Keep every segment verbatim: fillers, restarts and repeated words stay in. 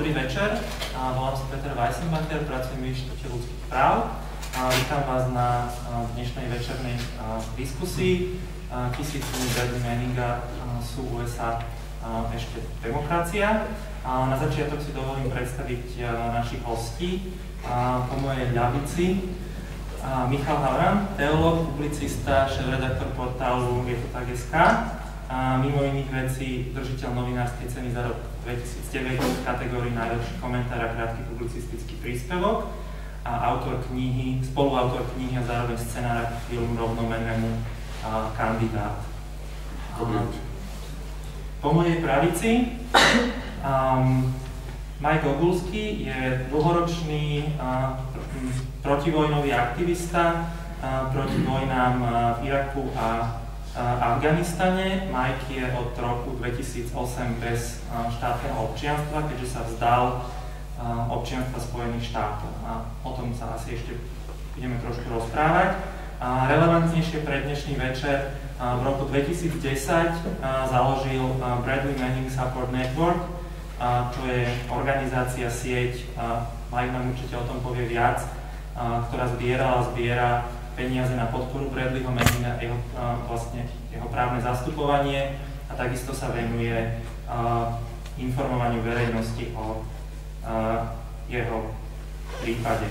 Dobrý večer, volám sa Peter Weisenbacher, pracujem v Inštitúte ľudských práv. Vítam vás na dnešnej večernej diskusii. Tisícmi Bradley Manninga sú U S A ešte demokracia. Na začiatok si dovolím predstaviť našich hostí. Po mojej ľavici Michal Havran, teológ, publicista, šéfredaktor portálu Je to tak bodka es ká. A mimo iných vecí držiteľ novinárskej ceny za rok dvetisícdeväť v kategórii najlepší komentár a krátky publicistický príspevok a autor knihy, spoluautor knihy a zároveň scenára filmu rovnomennému Kandidát. Po mojej pravici um, Mike Gogulski je dlhoročný uh, protivojnový aktivista uh, proti vojnám uh, v Iraku a Afganistane. Mike je od roku dvetisícosem bez štátneho občianstva, keďže sa vzdal občianstva Spojených štátov. A o tom sa asi ešte budeme trošku rozprávať. A relevantnejšie pre dnešný večer v roku dvetisícdesať založil Bradley Manninga Support Network, čo je organizácia, sieť, Mike nám určite o tom povie viac, ktorá zbierala a zbiera peniaze na podporu Bradleyho Manninga, jeho, uh, vlastne jeho právne zastupovanie a takisto sa venuje uh, informovaniu verejnosti o uh, jeho prípade.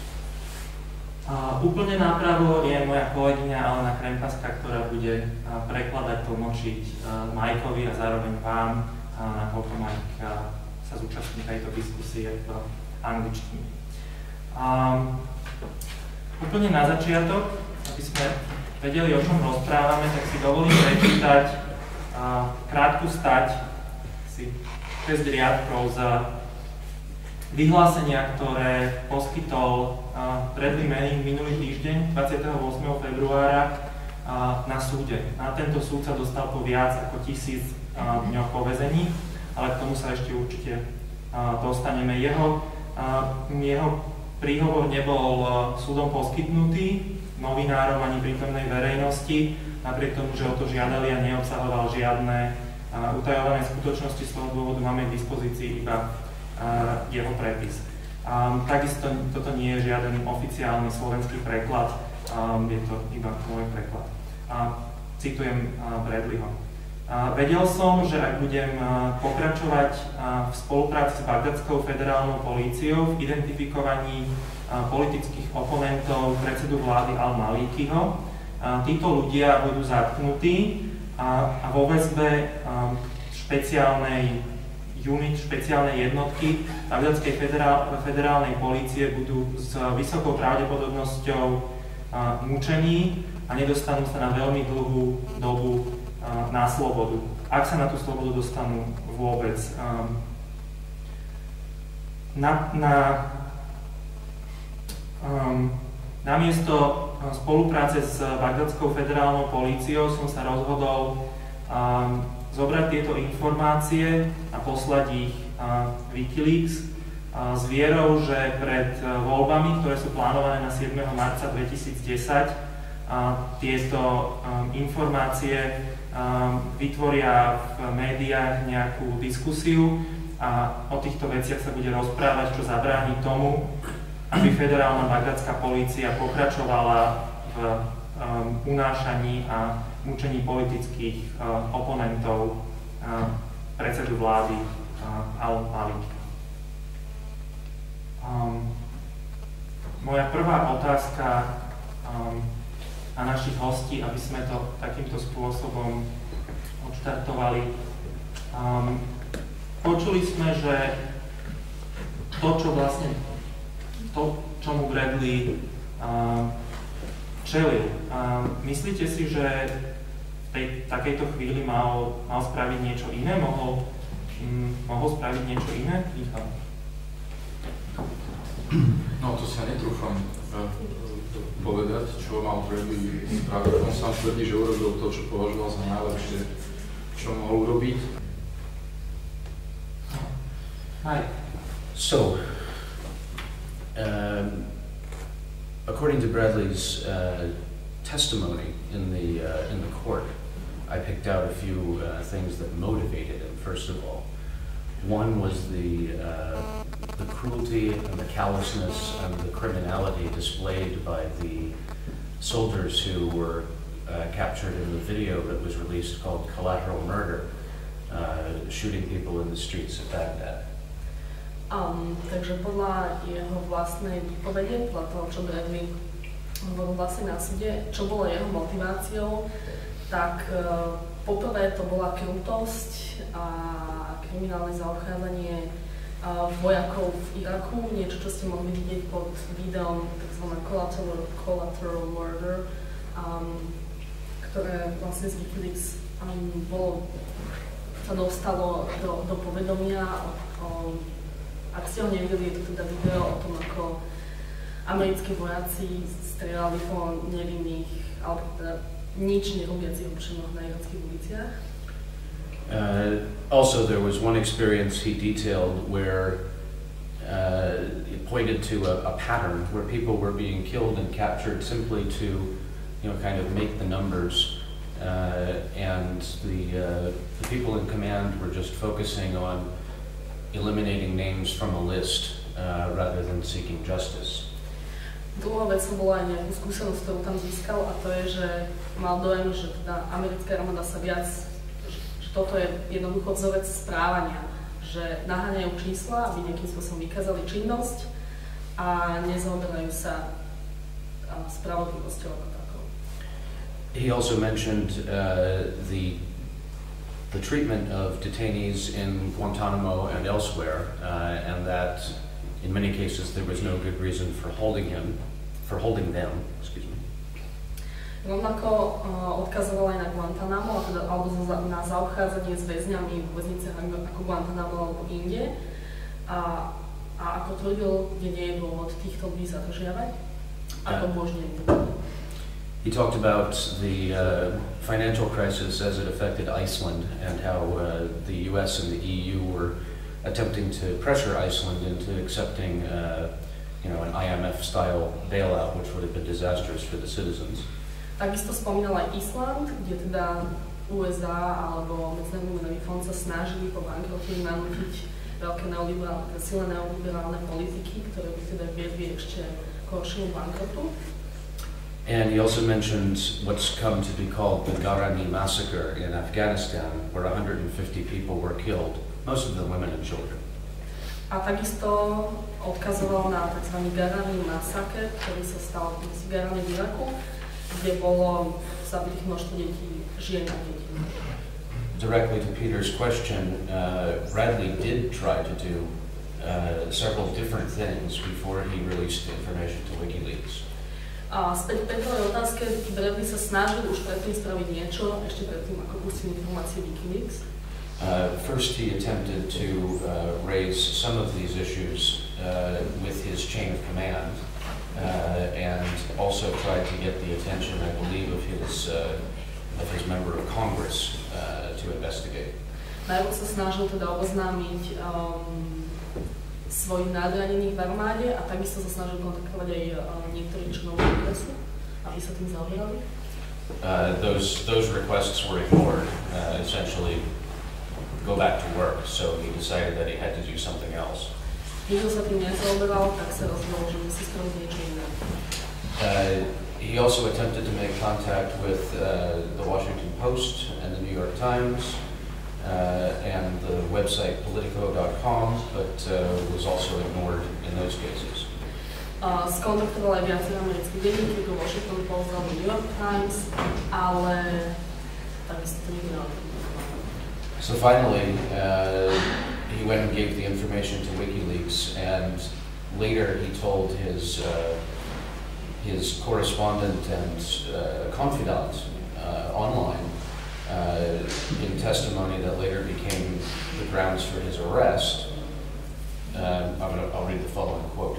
Uh, úplne napravo je moja kolegyňa Alena Krempaska, ktorá bude uh, prekladať, tlmočiť uh, Mikeovi a zároveň vám, uh, nakoľko Mike uh, sa zúčastní tejto diskusie v angličtine. Um, Úplne na začiatok, aby sme vedeli, o čom rozprávame, tak si dovolím prečítať uh, krátku stať, si šesť riadkov za vyhlásenia, ktoré poskytol uh, Bradley Manning minulý týždeň, dvadsiateho ôsmeho februára, uh, na súde. Na tento súd sa dostal po viac ako tisíc uh, dňoch po väzení, ale k tomu sa ešte určite uh, dostaneme. Jeho, uh, jeho príhovor nebol súdom poskytnutý novinárom ani prítomnej verejnosti, napriek tomu, že o to žiadali a neobsahoval žiadne uh, utajované skutočnosti. Z toho dôvodu máme k dispozícii iba uh, jeho prepis. Um, takisto toto nie je žiaden oficiálny slovenský preklad, um, je to iba môj preklad. Uh, citujem uh, Bradleyho. Uh, vedel som, že ak budem uh, pokračovať uh, v spolupráci s bagdadskou federálnou políciou v identifikovaní uh, politických oponentov predsedu vlády Al-Malikiho, uh, títo ľudia budú zatknutí uh, a vo väzbe uh, špeciálnej unit, špeciálnej jednotky bagdadskej federál, federálnej polície budú s vysokou pravdepodobnosťou uh, mučení a nedostanú sa na veľmi dlhú dobu na slobodu, ak sa na tú slobodu dostanú vôbec. Na, na, um, namiesto spolupráce s bagdadskou federálnou políciou som sa rozhodol um, zobrať tieto informácie a poslať ich uh, Wikileaks uh, s vierou, že pred uh, voľbami, ktoré sú plánované na siedmeho marca dvetisícdesať, uh, tieto um, informácie vytvoria v médiách nejakú diskusiu a o týchto veciach sa bude rozprávať, čo zabráni tomu, aby federálna bagdadská polícia pokračovala v um, unášaní a mučení politických uh, oponentov uh, predsedu vlády uh, Al-Maliki. Um, moja prvá otázka um, a našich hostí, aby sme to takýmto spôsobom odštartovali. Um, počuli sme, že to, čo vlastne, to, čomu Bradley um, čelil, um, myslíte si, že v tej, takejto chvíli mal, mal spraviť niečo iné? Mohol, um, mohol spraviť niečo iné? Michal? No, to sa netrúfam povedať, čo mal Bradley spraviť. On sám tvrdí, že urobil to, čo považoval za najlepšie, čo mohol urobiť. Hi. So, um, according to Bradley's uh, testimony in the uh, in the court, I picked out a few uh, things that motivated him. First of all, One was the, uh, the cruelty and the callousness and the criminality displayed by the soldiers who were uh, captured in the video that was released called Collateral Murder, uh, shooting people in the streets of Baghdad. Um, takže podľa jeho vlastnej výpovede, podľa toho, čo Bradley hovoril vlastne na súde, čo bolo jeho motiváciou, tak uh, poprvé to bola krutosť a kriminálne zaobchádzanie uh, vojakov v Iraku, niečo, čo ste mohli vidieť pod videom tzv. Collateral, collateral Murder, um, ktoré vlastne z Wikileaks um, bolo, sa dostalo do, do povedomia o, o ak ste ho nevideli, je to teda video o tom, ako americkí vojaci strieľali po nevinných, alebo teda nič nerobiacich občanoch na irackých uliciach. Uh, also, there was one experience he detailed where uh, it pointed to a, a pattern where people were being killed and captured simply to, you know, kind of make the numbers, uh, and the, uh, the people in command were just focusing on eliminating names from a list uh, rather than seeking justice. Druhá vec bola aj nejakú skúsenosť, ktorú tam získal, a to je, že mal dojem, že teda americká armáda sa viac, že toto je jednoducho vzorec správania, že naháňajú čísla, aby nejakým spôsobom vykázali činnosť a nezaoberajú sa spravodlivosťou ako takou. He also mentioned uh, the the treatment of detainees in Guantanamo and elsewhere, uh, and that in many cases there was no good reason for holding him, for holding them, excuse me. Rovnako uh, odkazoval aj na Guantanamo, teda, alebo na zaobchádzanie s väzňami v väzniciach ako Guantanamo alebo inde, a, a ako tvrdil, kde nie je dôvod týchto ľudí zadržiavať, ako možne. He talked about the uh, financial crisis as it affected Iceland and how uh, the U S and the E U were attempting to pressure Iceland into accepting uh, you know, an I M F-style bailout, which would have been disastrous for the citizens. Takisto spomínal aj Island, kde teda U S A alebo Medzinárodný menový fond sa snažili po bankrote nanútiť veľké neoliberálne, silné neoliberálne politiky, ktoré by teda viedli ešte k horšiemu bankrotu. And he also mentioned what's come to be called the Garani massacre in Afghanistan, where one hundred fifty people were killed, most of them women and children. A takisto odkazoval na tzv. Garani massacre, ktorý sa stal v Garani v Iraku, kde bolo zabitých množstvo detí, žien a detí. Directly to Peter's question, uh, Bradley did try to do uh, several different things before he released the information to WikiLeaks. A späť k Petrovej otázke, Bradley sa snažil už predtým spraviť niečo, ešte predtým, ako pustil informácie WikiLeaks. Uh, first, he attempted to uh, raise some of these issues uh, with his chain of command, uh, and also tried to get the attention, I believe, of his uh, of his member of Congress uh, to investigate. Najprv sa snažil teda oboznámiť um, svojich nadradených v armáde a takisto sa snažil kontaktovať aj uh, niektorých členov kongresu, aby sa tým zaoberali. Uh, those those requests were ignored. Uh, essentially, go back to work. So he decided that he had to do something else. Nikto sa tým nezaoberal, tak sa rozhodol, že musí spraviť niečo iné. Uh, he also attempted to make contact with uh, the Washington Post and the New York Times. Uh, and the website politico dot com, but uh, was also ignored in those cases. Uh, skontaktoval aj viaceré americké denníky, ako Washington Post alebo New York Times, ale takisto to nikto neodpovedal. So finally, uh, he went and gave the information to WikiLeaks, and later he told his uh, his correspondent and uh, confidant uh, online. Uh, in testimony that later became the grounds for his arrest. Uh, I'm gonna, I'll read the following quote.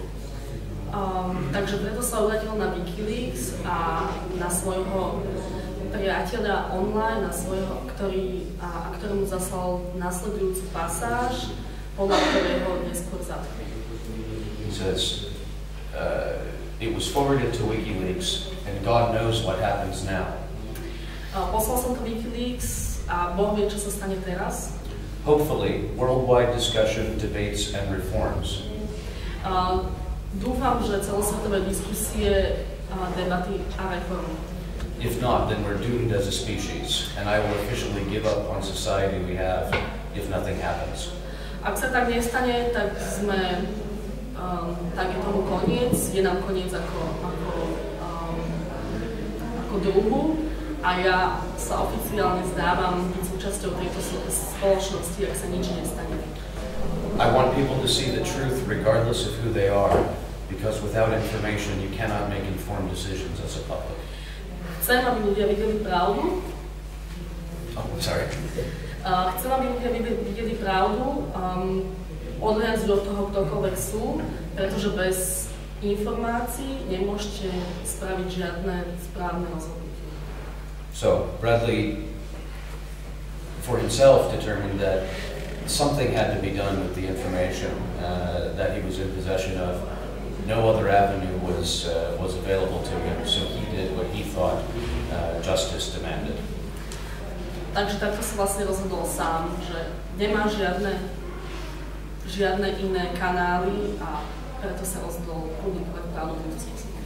Um, takže preto sa obrátil na WikiLeaks a na svojho priateľa online, na svojho, ktorý, a, a ktorému zaslal nasledujúcu pasáž, podľa ktorého neskôr zatkli. He says, uh, it was forwarded to WikiLeaks, and God knows what happens now. Uh, poslal som to WikiLeaks a Boh vie, čo sa stane teraz. hopefully, worldwide discussion, debates, and reforms. Uh, dúfam, že celosvetové diskusie, uh, debaty a reformy. If not, then we're doomed as a species, and I will officially give up on society we have if nothing happens. Ak sa tak nestane, tak sme, um, tak je tomu koniec, je nám koniec ako, ako, um, ako druhu a ja sa oficiálne zdávam byť súčasťou tejto spoločnosti, ak sa nič nestane. I want people to see the truth regardless of who they are, because without information you cannot make informed decisions as a public. Chcem, aby ľudia videli pravdu. Oh, sorry. Uh, chcem, aby ľudia videli, videli pravdu, um, odhľadnúť od toho, ktokoľvek sú, pretože bez informácií nemôžete spraviť žiadne správne rozhodnutie. So, Bradley, for himself, determined that something had to be done with the information uh, that he was in possession of. No other avenue was uh, was available to him, so he did what he thought uh, justice demanded. Takže takto sa vlastne rozhodol sám, že nemá žiadne, žiadne iné kanály a preto sa rozhodol publikovať pravdu týmto spôsobom.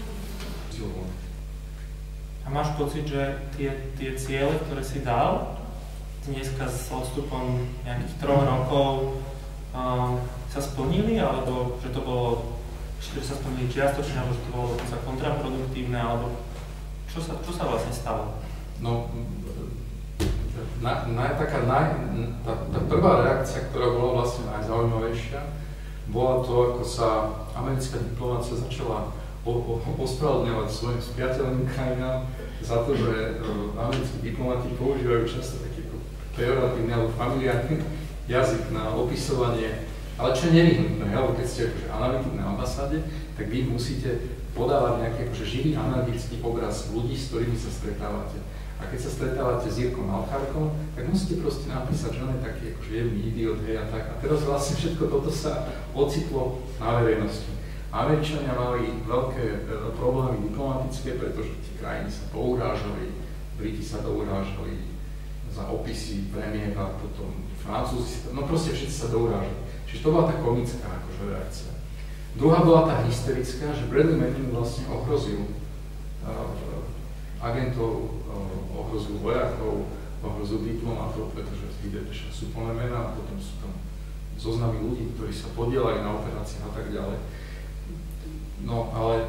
A máš pocit, že tie, tie ciele, ktoré si dal, dneska s odstupom nejakých troch rokov um, sa splnili, alebo že to bolo že sa splnili čiastočne, alebo že to bolo dokonca kontraproduktívne, alebo čo sa, čo sa vlastne stalo? No, na, na, taká naj, tá, tá prvá reakcia, ktorá bola vlastne najzaujímavejšia, bola to, ako sa americká diplomácia začala ospravedlňovať svojim spriateľným krajinám za to, že americkí diplomati používajú často taký pejoratívny alebo familiárny jazyk na opisovanie. Ale čo je nevyhnutné, alebo keď ste akože analytik na ambasáde, tak vy musíte podávať nejaký akože živý analytický obraz ľudí, s ktorými sa stretávate. A keď sa stretávate s Jirkom Alchárkom, tak musíte proste napísať, že on je taký akože jemný idiot, hej a tak. A teraz vlastne všetko toto sa ocitlo na verejnosti. Američania mali veľké e, problémy diplomatické, pretože tie krajiny sa pourážali, Briti sa dourážali za opisy premiéra, potom Francúzi, no proste všetci sa dourážali. Čiže to bola tá komická akože reakcia. Druhá bola tá hysterická, že Bradley Manninga vlastne ohrozil uh, agentov, uh, ohrozil vojakov, ohrozil diplomatov, pretože vidíte, že sú plné mená a potom sú tam zoznamy ľudí, ktorí sa podielajú na operáciách a tak ďalej. No ale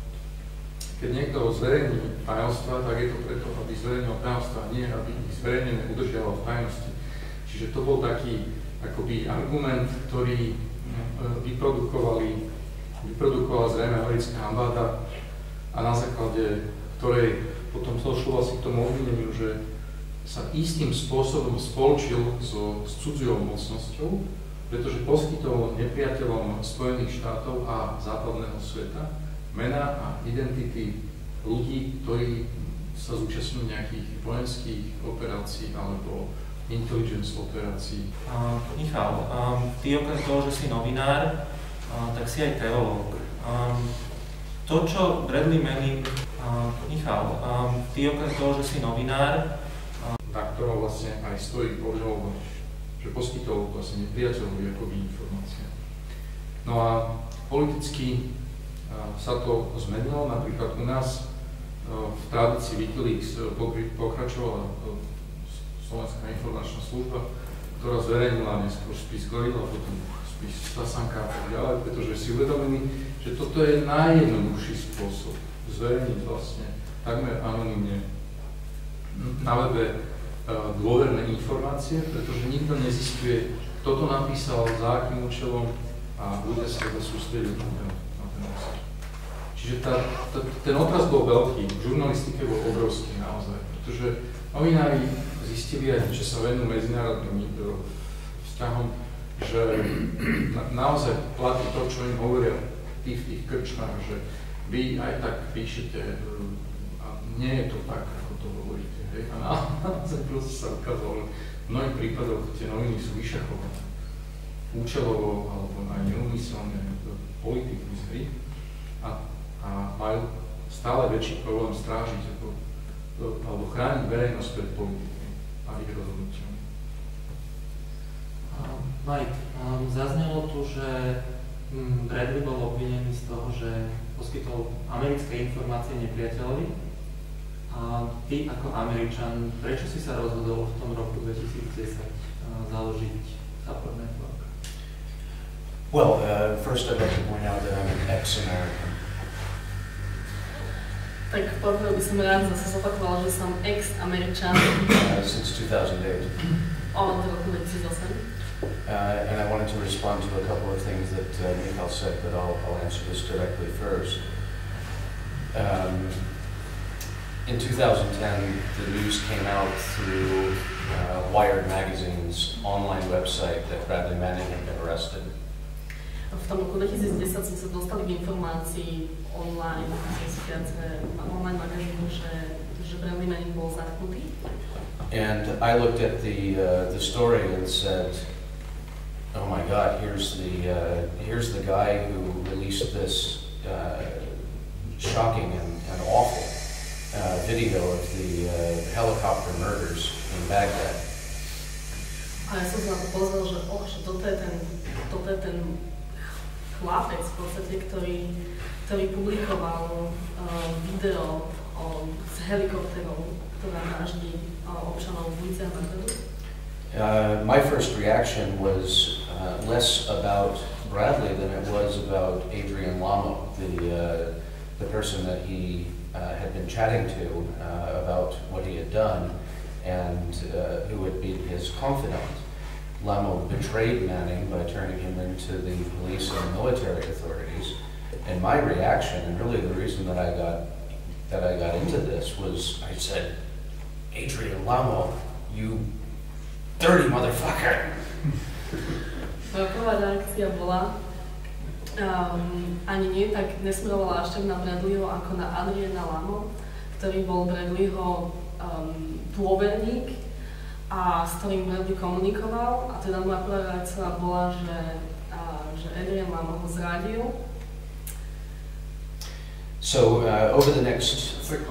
keď niekto zverejní tajomstvá, tak je to preto, aby zverejnil tajomstvá, nie aby ich zverejnené udržiaval v tajnosti. Čiže to bol taký akoby argument, ktorý vyprodukovali, vyprodukovala zrejme americká armáda a na základe ktorej potom došlo vlastne k tomu obvineniu, že sa istým spôsobom spoločil so, s cudziou mocnosťou, pretože poskytol nepriateľom Spojených štátov a západného sveta mená a identity ľudí, ktorí sa zúčastňujú nejakých vojenských operácií alebo intelligence operácií. Uh, Michal, um, ty okrem toho, že si novinár, uh, tak si aj teológ. Um, to, čo Bradley Manninga, uh, Michal, um, ty okrem toho, že si novinár, uh, na ktorom vlastne aj stojí obžaloba, že poskytol vlastne nepriateľovi akoby informácie. No a politicky uh, sa to zmenilo, napríklad u nás uh, v tradícii Wikileaks uh, pokračovala uh, Slovenská informačná služba, ktorá zverejnila neskôr spis Gorila, potom spis Sasanka a tak ďalej, pretože si uvedomili, že toto je najjednoduchší spôsob zverejniť vlastne takmer anonymne na webe uh, dôverné informácie, pretože nikto nezistuje, kto to napísal, za akým účelom a ľudia sa teda sústredili na ten, na ten obsah. Čiže tá, tá, ten odraz bol veľký, v žurnalistike bol obrovský naozaj, pretože novinári zistili aj, že sa venujú medzinárodným vzťahom, že na, naozaj platí to, čo im hovoria tí v tých krčmách, že vy aj tak píšete a nie je to tak, ako to hovoríte. Hej? A naozaj proste sa ukázalo, že v mnohých prípadoch tie noviny sú vyšachované účelovo alebo aj neumyselne politiku z hry a, a majú stále väčší problém strážiť ako, alebo chrániť verejnosť pred politikou a ich rozhodnutiami. Mike, um, zaznelo tu, že um, Bradley bol obvinený z toho, že poskytol americké informácie nepriateľovi. A ty ako Američan, prečo si sa rozhodol v tom roku dvetisícdesať uh, založiť Support Network? Well, uh, first I'd like to point out that I'm an ex-American. Tak poprvé by som rád zase zopakovala, že som ex-Američan. Uh, since two thousand eight. Od roku dvetisícosem. Uh, and I wanted to respond to a couple of things that uh, Michal said, but I'll, I'll answer this directly first. Um, in two thousand ten, the news came out through uh, Wired Magazine's online website that Bradley Manninga had been arrested. V tom roku dvetisícdesať som sa dostal k informácii online, cez viaceré online magazínu, že, že Bradley Manning bol zatknutý. And I looked at the uh, the story and said, "Oh my God! Here's the uh, here's the guy who released this uh, shocking and, and awful uh, video of the uh, helicopter murders in Baghdad." A ja som sa na to pozrel, že oh, že toto je ten, toto je ten chlapec v podstate, ktorý, ktorý publikoval uh, video o, s helikopterou, ktorá vraždí uh, občanov v uliciach Baghdadu. Uh, my first reaction was uh, less about Bradley than it was about Adrian Lamo, the uh, the person that he uh, had been chatting to uh, about what he had done, and uh, who had been his confidant. Lamo betrayed Manning by turning him into the police and military authorities. And my reaction, and really the reason that I got that I got into this, was I said, "Adrian Lamo, you dirty motherfucker!" Moja prvá reakcia bola, um, ani nie tak nesmerovala až tak na Bradleyho ako na Adriana Lamo, ktorý bol Bradleyho um, dôverník a s ktorým Bradley komunikoval. A teda moja prvá reakcia bola, že, uh, že Adrian Lamo ho zradil. So uh, over the next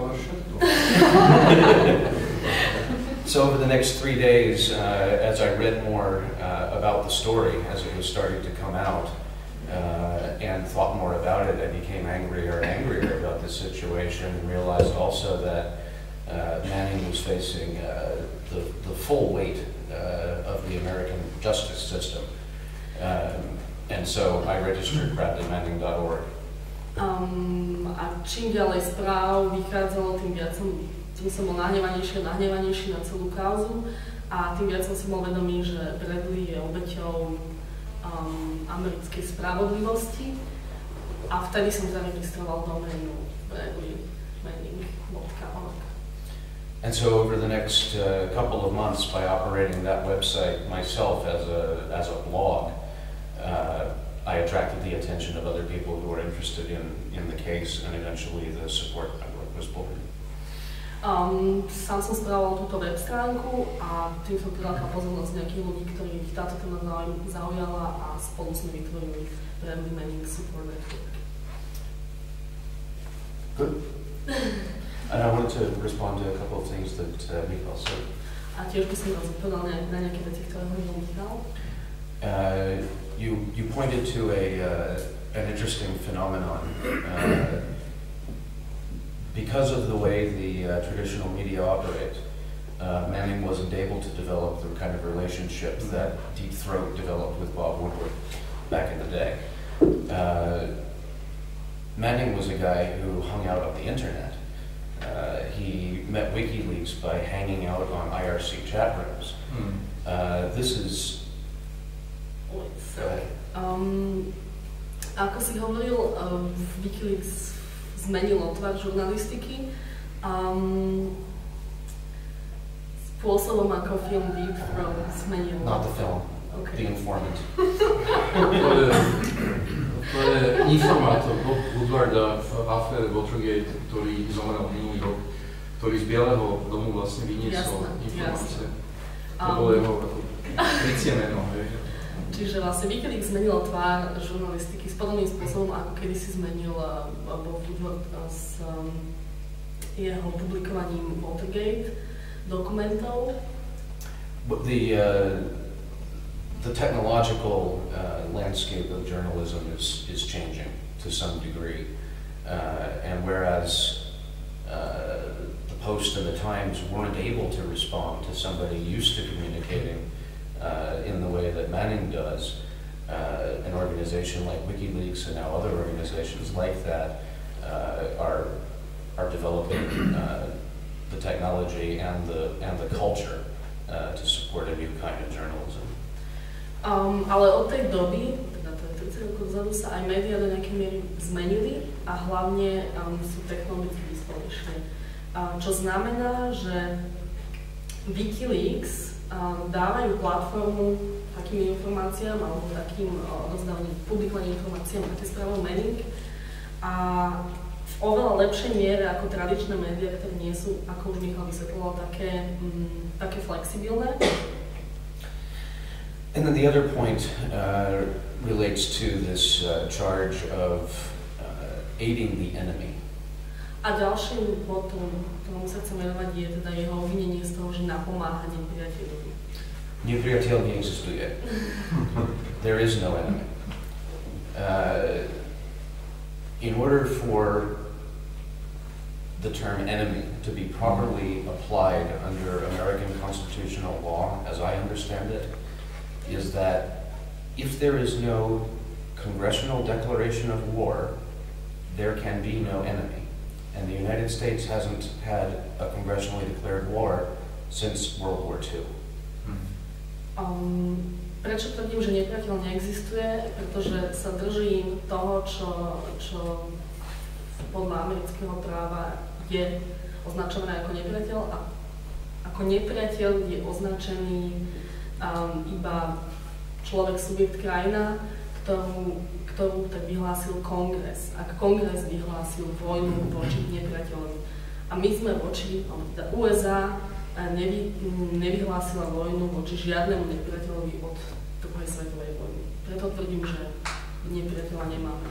so over the next three days, uh, as I read more uh, about the story as it was starting to come out, uh, and thought more about it, I became angrier and angrier about the situation, and realized also that uh, Manning was facing uh, the the full weight uh, of the American justice system, um, and so I registered bradley manning dot org. Um, a čím ďalej správ vychádzalo, tým viac som, tým som bol nahnevanejší a nahnevanejší na celú kauzu a tým viac som si bol vedomý, že Bradley je obeťou um, americkej spravodlivosti a vtedy som zaregistroval doménu bradley manning dot org. And so over the next uh, couple of months, by operating that website myself as a as a blog, uh, I attracted the attention of other people who were interested in, in the case, and eventually the support network was born. Um, sám som spravoval túto web stránku a tým som prilákal pozornosť nejakých ľudí, ktorých táto téma zaujala a spolu sme vytvorili Bradley Manning Support Network. Good. And I wanted to respond to a couple of things that uh, Michal said. A tiež by som vás odpovedal na nejaké veci, ktoré hovoril Michal. Uh, you you pointed to a uh, an interesting phenomenon. Uh, because of the way the uh, traditional media operate, uh, Manning wasn't able to develop the kind of relationship that Deep Throat developed with Bob Woodward back in the day. Uh, Manning was a guy who hung out on the internet. Uh, he met WikiLeaks by hanging out on I R C chat rooms. Mm. Uh, this is Um, ako si hovoril, um, WikiLeaks zmenilo tvar žurnalistiky um, spôsobom, ako film Deep Throat zmenil. Not the film, okay. The Informant. To je informátor Bob Woodwarda v afére Watergate, ktorý zomrel minulý rok, ktorý z Bieleho domu vlastne vyniesol informácie. To bolo jeho tricie meno. Čiže vlastne WikiLeaks zmenilo tvár žurnalistiky s podobným spôsobom, ako kedysi zmenil uh, Bob Woodward uh, s um, jeho publikovaním Watergate dokumentov. But the uh, the technological uh, landscape of journalism is, is changing to some degree. Uh, and whereas uh, the Post and the Times weren't able to respond to somebody used to communicating uh, in the way that Manning does, uh, an organization like WikiLeaks and now other organizations like that uh, are, are developing uh, the technology and the, and the culture uh, to support a new kind of journalism. Um, ale od tej doby, teda to je tridsať rokov dozadu, sa aj médiá do nejakej miery zmenili a hlavne um, sú technologicky vyspelejšie. Uh, čo znamená, že WikiLeaks um, dávajú platformu takým informáciám alebo takým uh, odozdávaním, publikovaním informáciám, také spravil Manning a v oveľa lepšej miere ako tradičné médiá, ktoré nie sú, ako už Michal vysvetloval, také, um, také flexibilné. And then the other point uh, relates to this uh, charge of uh, aiding the enemy. A ďalším bodom, ktorému sa chcem venovať, je teda jeho obvinenie z toho, že napomáha nepriateľovi. Nepriateľ neexistuje. There is no enemy. Uh, in order for the term enemy to be properly applied under American constitutional law, as I understand it, is that if there is no congressional declaration of war, there can be no enemy. And the United States hasn't had a congressionally declared war since World War Two. Um, prečo tvrdím, že nepriateľ neexistuje? Pretože sa držím toho, čo, čo podľa amerického práva je označované ako nepriateľ a ako nepriateľ je označený Um, iba človek, subjekt, krajina, ktorú, ktorú tak vyhlásil kongres. Ak kongres vyhlásil vojnu voči nepriateľovi. A my sme voči, teda ú es á nevy, nevyhlásila vojnu voči žiadnemu nepriateľovi od druhej svetovej vojny. Preto tvrdím, že nepriateľa nemáme.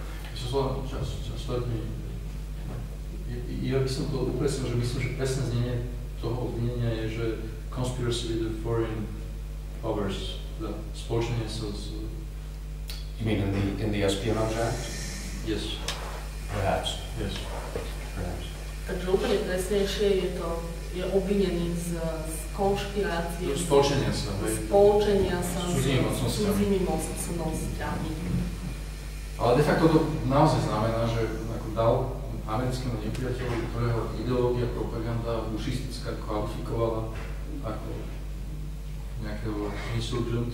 Ja by som to upresnil, že myslím, že presné znenie toho obvinenia je, že conspiracy with the foreign powers, the spoločenie sa z... You mean in the, in the Espionage Act? Yes. Perhaps. Yes. Perhaps. Takže úplne presnejšie je to, je obvinený z, z konšpirácie, z spoločenia sa, spoločenia sa s cudzími mocnosťami. Ale de facto to naozaj znamená, že ako dal americkému nepriateľovi, ktorého ideológia, propaganda bušistická kvalifikovala ako nejakého insurgent,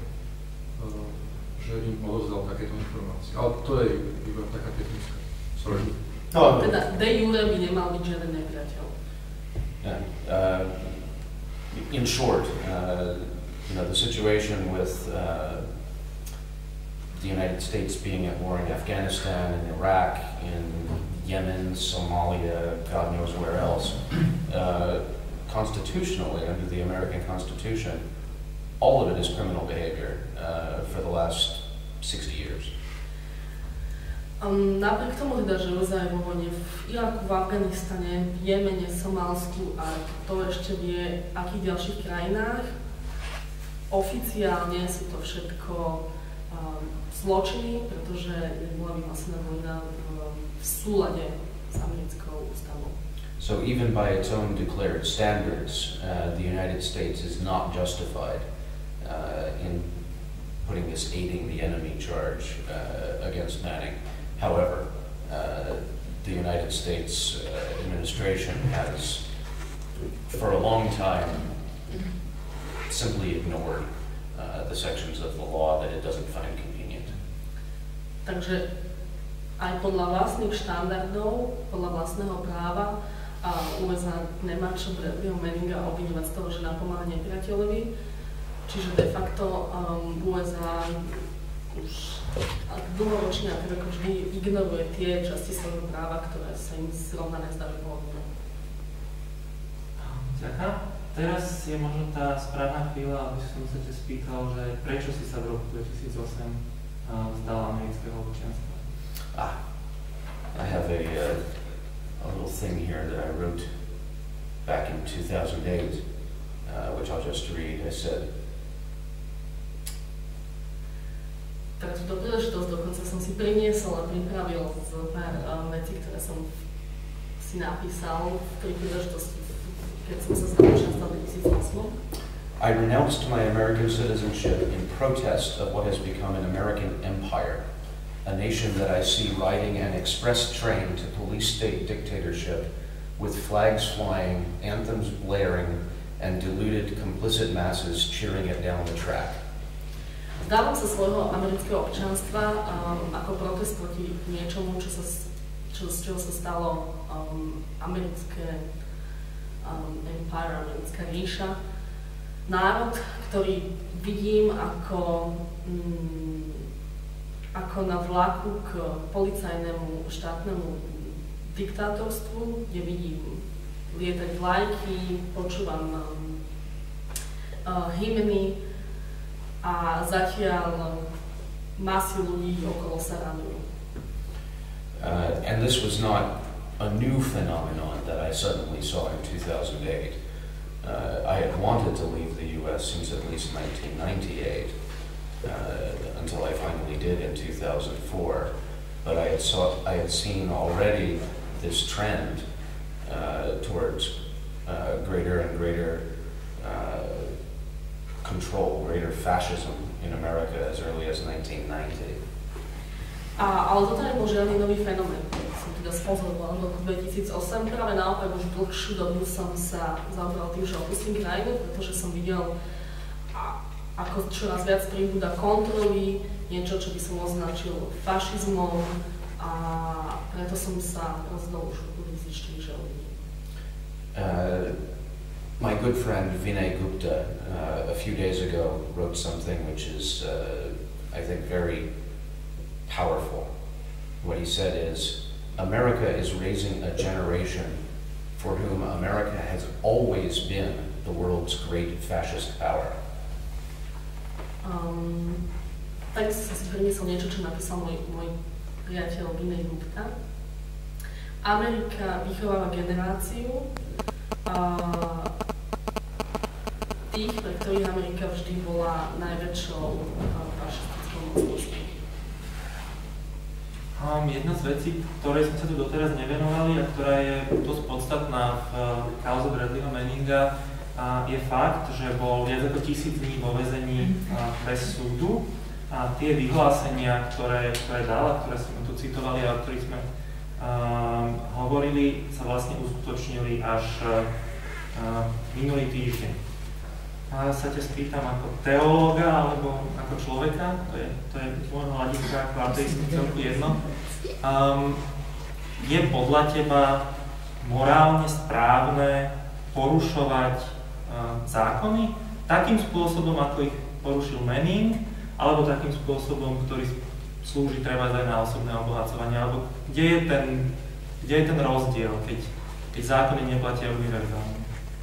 že im odovzdal takéto informácie. Ale to je iba taká technická. Sorry. No, teda de jure by nemal byť žiaden nepriateľ. Yeah. Uh, in short, uh, you know, the situation with uh, the United States being at war in Afghanistan, in Iraq, in Yemen, Somalia, God knows where else, uh, constitutionally, under the American Constitution, all of it is criminal behavior uh, for the last sixty years. Um, napriek tomu teda, že ú es á je vo vojne v Iraku, v Afganistane, v Jemene, Somálsku a to ešte vie akých ďalších krajinách, oficiálne sú to všetko um, zločiny, pretože bola vyhlásená vojna um, v súlade s americkou ústavou. So even by its own declared standards, uh, the United States is not justified uh, in putting this aiding the enemy charge uh, against Manning. However, uh, the United States uh, administration has, for a long time, simply ignored uh, the sections of the law that it doesn't find convenient. Takže aj podľa vlastných štandardov, podľa vlastného práva, a ú es á nemá čo Bradleyho Manninga obviňovať z toho, že napomáha nepriateľovi. Čiže de facto um, ú es á už dlhoročne ako vždy ignoruje tie časti svojho práva, ktoré sa im zrovna nezdá, že pohodlné. Ďakujem. Teraz je možno tá správna chvíľa, aby som sa ťa spýtal, že prečo si sa v roku dvetisícosem uh, vzdal amerického občianstva? Ah, I have a, uh, a little thing here that I wrote back in two thousand eight, uh, which I'll just read. I said, pre túto príležitosť. Dokonca som si priniesol a pripravil z pár uh, vecí, ktoré som si napísal v tej príležitosti, keď som sa zúčastnil v dvetisícosem. I renounced my American citizenship in protest of what has become an American empire, a nation that I see riding an express train to police state dictatorship with flags flying, anthems blaring, and deluded complicit masses cheering it down the track. Vzdávam sa svojho amerického občianstva um, ako protest proti niečomu, čo sa, čo, z čoho sa stalo um, americké um, empire, americká ríša. Národ, ktorý vidím ako, um, ako na vlaku k policajnému štátnemu diktátorstvu, kde vidím lietať vlajky, počúvam um, uh, hymny a zatiaľ masy ľudí okolo sa radujú. Uh, and this was not a new phenomenon that I suddenly saw in two thousand eight. Uh, I had wanted to leave the U S since at least nineteen ninety-eight, uh, until I finally did in two thousand four. But I had saw, I had seen already this trend uh, towards uh, greater and greater uh, control, greater fascism in America as early as nineteen ninety. A, ale toto nebol žiadny nový fenomén, som teda spozorovala v roku dvetisícosem. Práve naopak už dlhšiu dobu som sa zaoberal tým, že opustím krajinu, pretože som videl, a, ako čoraz viac pribúda kontroly, niečo, čo by som označil fašizmom, a preto som sa rozhodol už zištiť, že uvidím. Uh, my good friend Vinay Gupta uh, a few days ago wrote something which is, uh, I think, very powerful. What he said is, America is raising a generation for whom America has always been the world's great fascist power. Um, tak som si priniesol niečo, čo napísal môj, môj priateľ Vinay Gupta. Amerika vychováva generáciu uh, tých, pre ktorých Amerika vždy bola najväčšou uh, fašistickou mocnosťou. Um, jedna z vecí, ktorej sme sa tu doteraz nevenovali a ktorá je dosť podstatná v uh, kauze Bradleyho Manninga, uh, je fakt, že bol viac ako tisíc dní vo väzení uh, bez súdu a tie vyhlásenia, ktoré, ktoré dala, ktoré sme tu citovali a o ktorých sme uh, hovorili, sa vlastne uskutočnili až uh, minulý týždeň. A sa ťa spýtam ako teológa alebo ako človeka, to je, to je z môjho hľadiska ako ateistný celku jedno. Um, je podľa teba morálne správne porušovať uh, zákony takým spôsobom, ako ich porušil Manning, alebo takým spôsobom, ktorý slúži treba aj na osobné obohacovanie, alebo kde je ten, kde je ten rozdiel, keď, keď zákony neplatia univerzálne?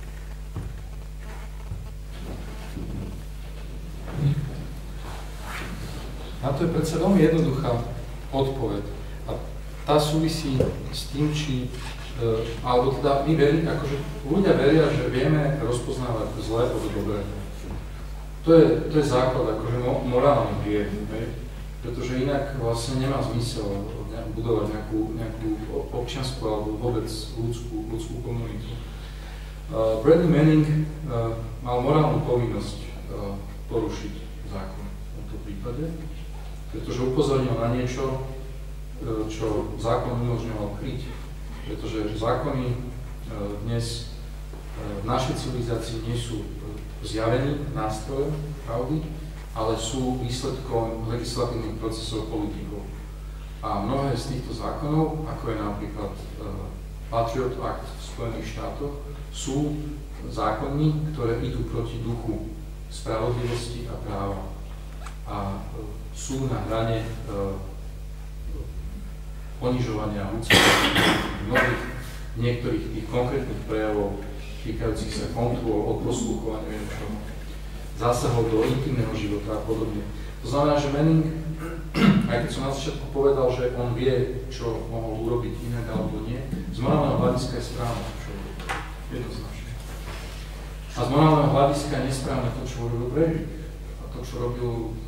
Na to je predsa veľmi jednoduchá odpoveď. A tá súvisí s tým, či, e, alebo teda my veri, akože ľudia veria, že vieme rozpoznávať zlé od dobré. To je, to je základ, akože morálny hriech, pretože inak vlastne nemá zmysel budovať nejakú, nejakú občiansku alebo vôbec ľudskú, ľudskú komunitu. Uh, Bradley Manning uh, mal morálnu povinnosť uh, porušiť zákon v tomto prípade, pretože upozornil na niečo, čo zákon umožňoval kryť. Pretože zákony dnes v našej civilizácii nie sú zjavení nástroje pravdy, ale sú výsledkom legislatívnych procesov politikov. A mnohé z týchto zákonov, ako je napríklad Patriot Act v Spojených štátoch, sú zákony, ktoré idú proti duchu spravodlivosti a práva. A sú na hrane uh, ponižovania ľudských mnohých, niektorých tých konkrétnych prejavov týkajúcich sa kontrol, odposluchovania, neviem čo, zásahov do intimného života a podobne. To znamená, že Manning, aj keď som na začiatku povedal, že on vie, čo mohol urobiť inak alebo nie, z morálneho hľadiska je správne, čo urobil. Jednoznačne. A z morálneho hľadiska je nesprávne to, čo urobil Breivik. A to, čo robil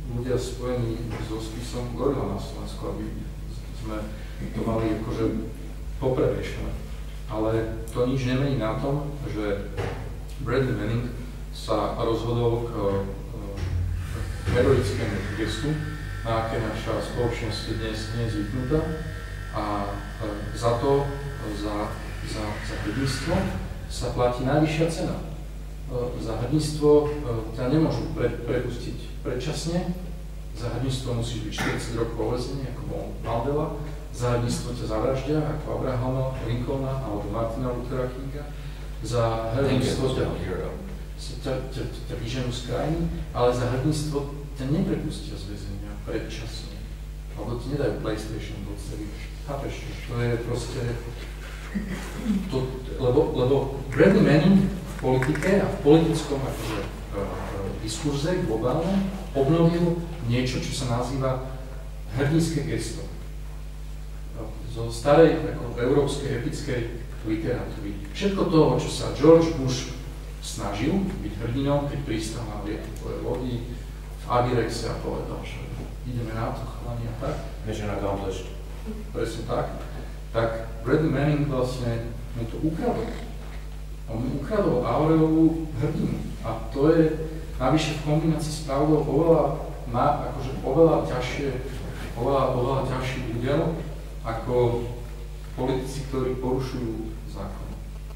ľudia spojení so spisom gorila na Slovensku, aby sme to mali akože poprevešené. Ale to nič nemení na tom, že Bradley Manning sa rozhodol k heroickému gestu, na aké naša spoločnosť dnes nie je zvyknutá. A za to, za, za, za hrdinstvo sa platí najvyššia cena. Za hrdinstvo ťa nemôžu pre, prepustiť predčasne, za hrdinstvo musíš byť štyridsať rokov väzení, ako bol Mandela, za hrdinstvo ťa zavraždia, ako Abrahama Lincolna alebo Martina Luthera Kinga, za hrdinstvo ťa, ťa, ťa, ťa vyženú z krajiny, ale za hrdinstvo ťa neprepustia z väzenia predčasne, alebo ti nedajú PlayStation do celý. Chápeš, to je proste, to, lebo, lebo Bradley Manning v politike a v politickom akože, uh, diskurze globálne obnovil niečo, čo sa nazýva hrdinské gesto. Zo starej ako, európskej epickej literatúry. Všetko toho, čo sa George Bush snažil byť hrdinom, keď pristal na lietadlovej lodi v Abirexe a povedal, že ideme na to, chalani a tak. Mission accomplished. Presne tak. Tak Bradley Manning vlastne mu to ukradol. On mu ukradol aureovú hrdinu. A to je navyše v kombinácii s pravdou oveľa, má, akože oveľa ťažšie, oveľa, oveľa ťažší údel ako politici, ktorí porušujú zákon.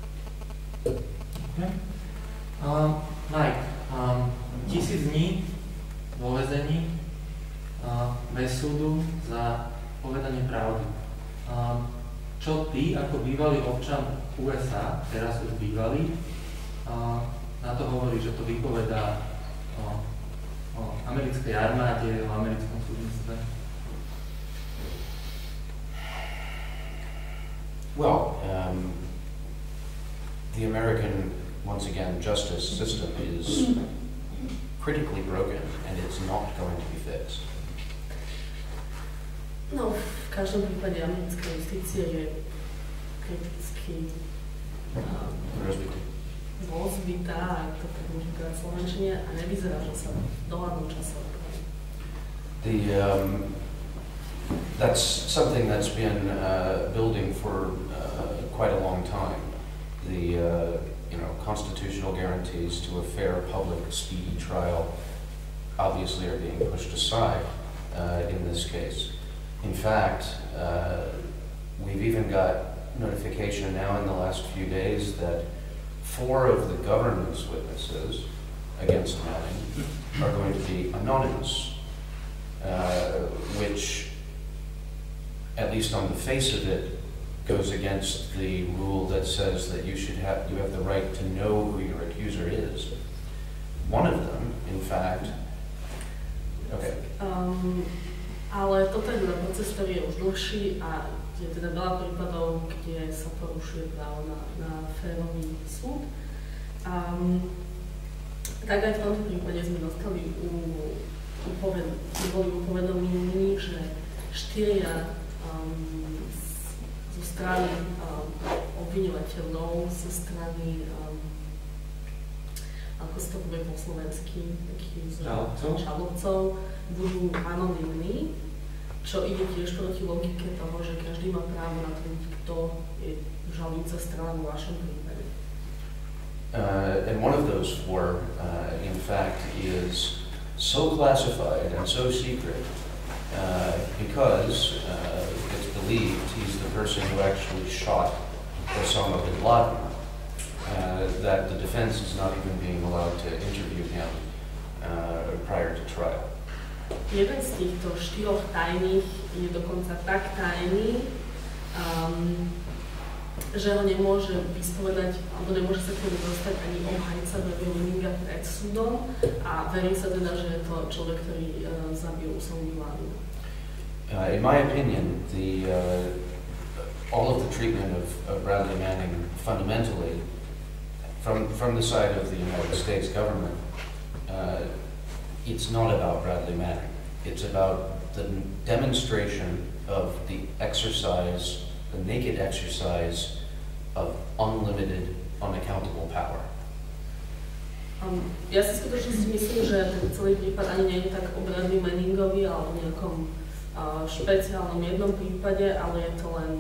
Okay. Uh, Mike, um, tisíc dní vo väzení uh, bez súdu za povedanie pravdy. Uh, čo ty, ako bývalý občan ú es á, teraz už bývalý, uh, na to hovorí, že to vypovedá o, o americkej armáde, o americkom súdnictve? Well, um, the American, once again, justice system is critically broken and it's not going to be fixed. No, v každom prípade americká justícia je kriticky um, rozbitá, ak to tak môžem povedať slovenčine, a nevyzerá, že sa v dohľadnom čase opraví. The um, that's something that's been uh, building for uh, quite a long time. The uh, you know constitutional guarantees to a fair, public, speedy trial obviously are being pushed aside uh, in this case. In fact, uh, we've even got notification now in the last few days that four of the government's witnesses against Manning are going to be anonymous, uh, which, at least on the face of it, goes against the rule that says that you should have you have the right to know who your accuser is. One of them, in fact, okay. Um, ale toto je teda proces, ktorý je už dlhší a je teda veľa prípadov, kde sa porušuje právo na, na férový súd. Um, tak aj v tomto prípade sme dostali u, upoved, boli upovedomení, že štyria um, zo strany um, obviňovateľov, zo strany um, ako sa to povie po slovensky, takých žalobcov, budú anonymní, čo ide tiež proti logike toho, že každý má právo na to, kto je žalujúca strana vo vašom prípade. Uh, and one of those four, uh, in fact, is so classified and so secret uh, because uh, it's believed he's the person who actually shot Osama bin Laden, uh, that the defense is not even being allowed to interview him uh, prior to trial. Jeden z týchto štyroch tajných je dokonca tak tajný, um, že ho nemôže vyspovedať, alebo nemôže sa k tomu dostať ani obhajca Bradley Manninga pred súdom a verí sa teda, že je to človek, ktorý uh, zabil Osamu bin Ladena. Uh, in my opinion, the uh, all of the treatment of, of Bradley Manning fundamentally, from from the side of the United States government, uh, it's not about Bradley Manning. It's about the demonstration of the exercise, the naked exercise of unlimited, unaccountable power. Um, Um, ja si skutočne si myslím, že ten celý prípad ani nie je tak o Bradley Manningovi alebo nejakom uh, špeciálnom jednom prípade, ale je to len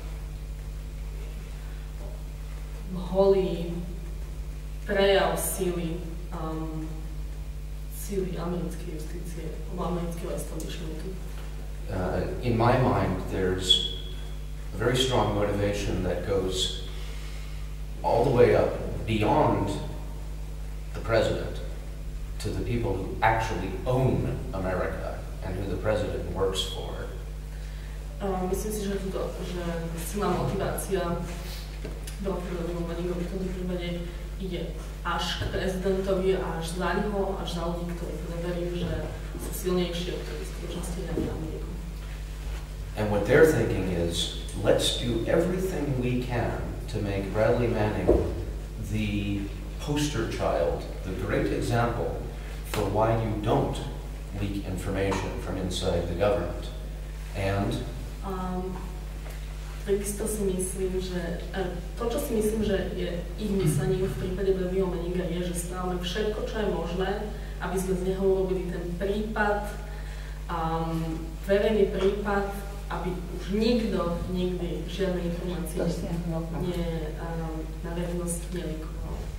holý prejav síly, um, síly americkej justície, alebo amerického establishmentu. Uh, in my mind, there's a very strong motivation that goes all the way up beyond the president to the people who actually own America and who the president works for. Uh, myslím si, že, to, že silná motivácia Bradleymu Manningovi v tomto prípade ide až k prezidentovi, až za neho, až za ľudí, ktorí preverili, že sú silnejšie, ktorí v skutočnosti riadia Ameriku. And what they're thinking is, let's do everything we can to make Bradley Manning the poster child, the great example for why you don't leak information from inside the government. And um, takisto si myslím, že to, čo si myslím, že je ich myslením v prípade Bradleyho Manninga, je, že spravíme všetko, čo je možné, aby sme z neho urobili ten prípad, um, verejný prípad, aby už nikto, nikdy žiadne informácie nie, um, na verejnosť nelikoval.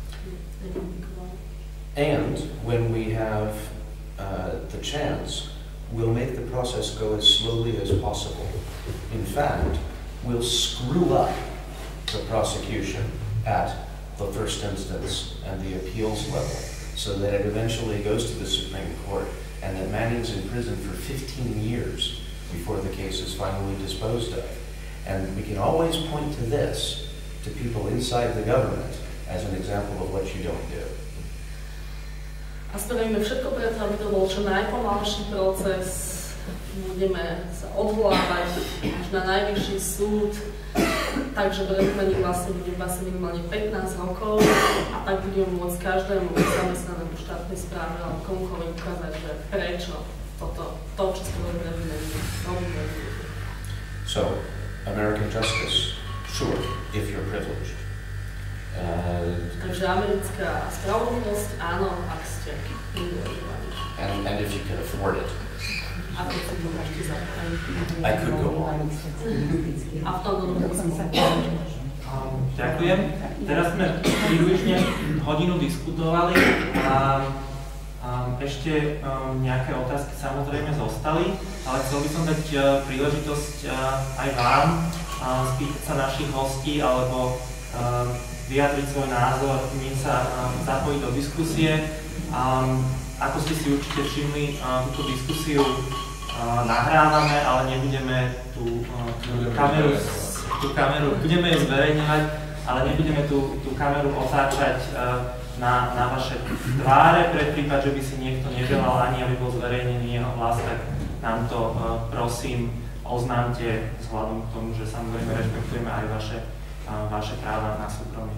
And when we have uh, the chance, we'll make the process go as slowly as possible. In fact, we'll screw up the prosecution at the first instance and the appeals level so that it eventually goes to the Supreme Court and that Manning's in prison for fifteen years before the case is finally disposed of. And we can always point to this, to people inside the government, as an example of what you don't do. A spravíme všetko preto, aby to bol čo najpomalší proces. Budeme sa odvolávať až na najvyšší súd, takže Bradley Manning vlastne bude v base minimálne pätnásť rokov a tak budeme môcť každému zamestnanému štátnej správe alebo komukoľvek ukázať, že prečo toto, to, čo sa robí Bradley Manning, robí Bradley. So, American justice, sure, if you're privileged. Uh, Takže americká spravodlivosť, áno, ak ste privilegovaní. and, and if you can afford it. A to si môžete zaprať. I could go on. A v tom dobu sa Ďakujem. Teraz sme približne hodinu diskutovali a um, ešte um, nejaké otázky samozrejme zostali, ale chcel by som dať uh, príležitosť uh, aj vám uh, spýtať sa našich hostí alebo uh, vyjadriť svoj názor, nie sa um, zapojiť do diskusie. Um, ako ste si určite všimli, uh, túto diskusiu uh, nahrávame, ale nebudeme tú, uh, tú kameru tú kameru, budeme ju zverejňovať, ale nebudeme tú, tú kameru otáčať uh, na, na vaše tváre pre prípad, že by si niekto neželal ani, aby bol zverejnený jeho hlas, tak nám to uh, prosím oznámte vzhľadom k tomu, že samozrejme rešpektujeme aj vaše, uh, vaše práva na súkromie.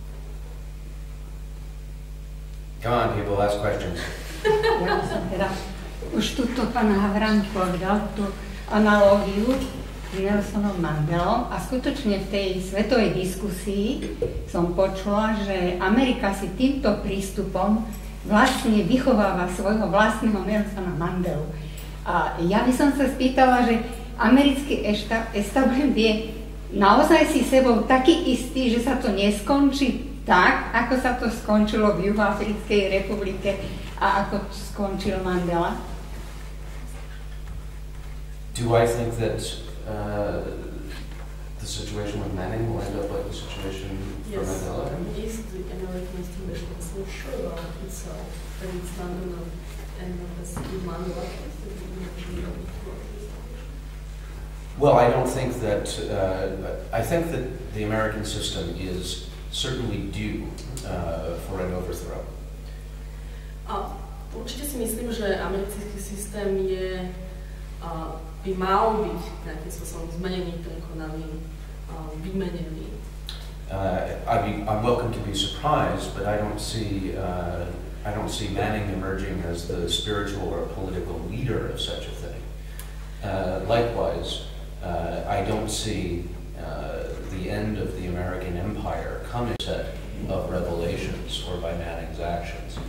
Come on, people, ask questions. Ja som teda už tuto pán Havran povedal tú analógiu s Nelsonom Mandelom a skutočne v tej svetovej diskusii som počula, že Amerika si týmto prístupom vlastne vychováva svojho vlastného Nelsona Mandelu. A ja by som sa spýtala, že americký establishment je naozaj si sebou taký istý, že sa to neskončí tak, ako sa to skončilo v Juhoafrickej republike a ako skončil Mandela? Do I think that uh, the situation with Manning will end up like the situation for Yes. Mandela? Is the American establishment so sure about itself that it's not going to end up as with Mandela case? Well, I don't think that, uh, I think that the American system is certainly due uh, for an overthrow. A určite si myslím, že americký systém je, uh, by mal byť nejakým spôsobom zmenený, prekonaný, uh, vymenený. Uh, I'd be, I'm welcome to be surprised, but I don't see, uh, I don't see Manning emerging as the spiritual or political leader of such a thing. Uh, likewise, uh, I don't see uh, the end of the American empire coming set of revelations or by Manning's actions.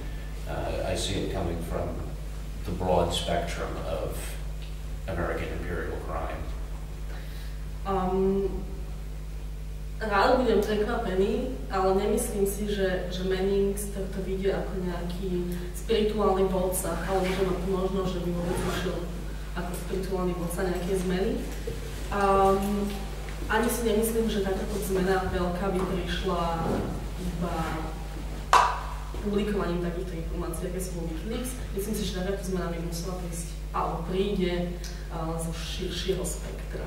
see it coming from the broad spectrum of American imperial crime. Um, rád budem prekvapený, ale nemyslím si, že, že Manning z tohto vidie ako nejaký spirituálny vodca, alebo že má možno, že by vôbec išiel ako spirituálny vodca nejaké zmeny. Um, ani si nemyslím, že takáto zmena veľká by prišla iba publikovaním takýchto informácií, aké sú vo WikiLeaks. Myslím si, že takáto zmena by musela prísť, alebo príde uh, zo širšieho spektra.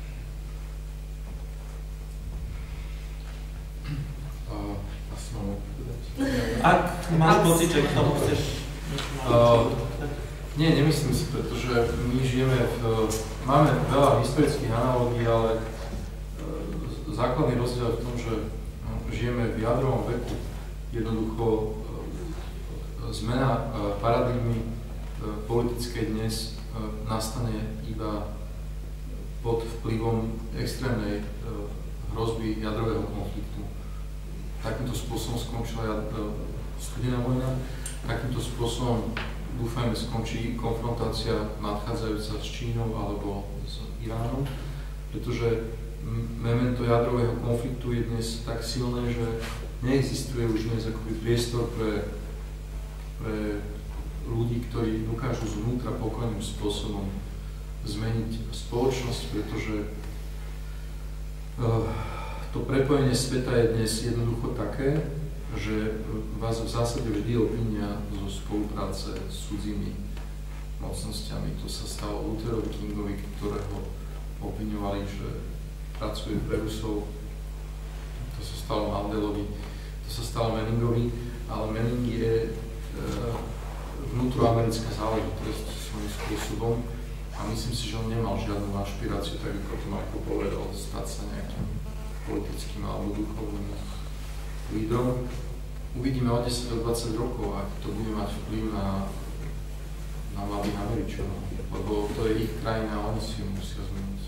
Uh, asi mám odpovedať. Ak máš pocit, že k tomu chceš... Uh, nie, nemyslím si, pretože my žijeme v... Máme veľa historických analógií, ale uh, základný rozdiel je v tom, že uh, žijeme v jadrovom veku. Jednoducho uh, zmena uh, paradigmy uh, politickej dnes uh, nastane iba pod vplyvom extrémnej uh, hrozby jadrového konfliktu. Takýmto spôsobom skončila studená vojna, takýmto spôsobom dúfajme skončí konfrontácia nadchádzajúca s Čínou alebo s Iránom, pretože memento jadrového konfliktu je dnes tak silné, že neexistuje už dnes akoby priestor pre, pre ľudí, ktorí dokážu zvnútra pokojným spôsobom zmeniť spoločnosť, pretože uh, to prepojenie sveta je dnes jednoducho také, že vás v zásade vždy obvinia zo spolupráce s cudzími mocnosťami. To sa stalo Lutherovi Kingovi, ktorého obviňovali, že pracuje pre Rusov. To sa stalo Mandelovi, to sa stalo Manningovi, ale Manning je e, vnútroamerická záležitosť svojím spôsobom a myslím si, že on nemal žiadnu ašpiráciu, tak ako to Michal povedal, stať sa nejakým politickým alebo duchovným lídrom. Uvidíme o desať do dvadsať rokov, ak to bude mať vplyv na, na mladých Američanov, lebo to je ich krajina a oni si ju musia zmeniť.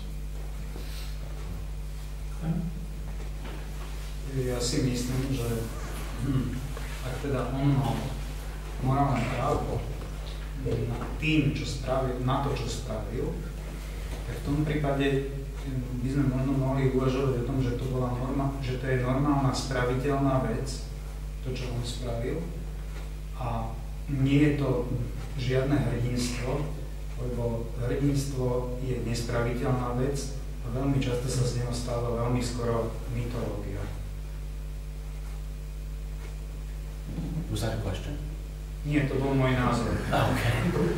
Ja si myslím, že hm, ak teda on mal morálne právo na tým, čo spravil, na to, čo spravil, tak v tom prípade by sme možno mohli uvažovať o tom, že to, bola norma, že to je normálna spraviteľná vec, to, čo on spravil. A nie je to žiadne hrdinstvo, lebo hrdinstvo je nespraviteľná vec a veľmi často sa z neho stáva veľmi skoro mytológia. Was that a question? Nie, to bol môj názor. Oh, okay.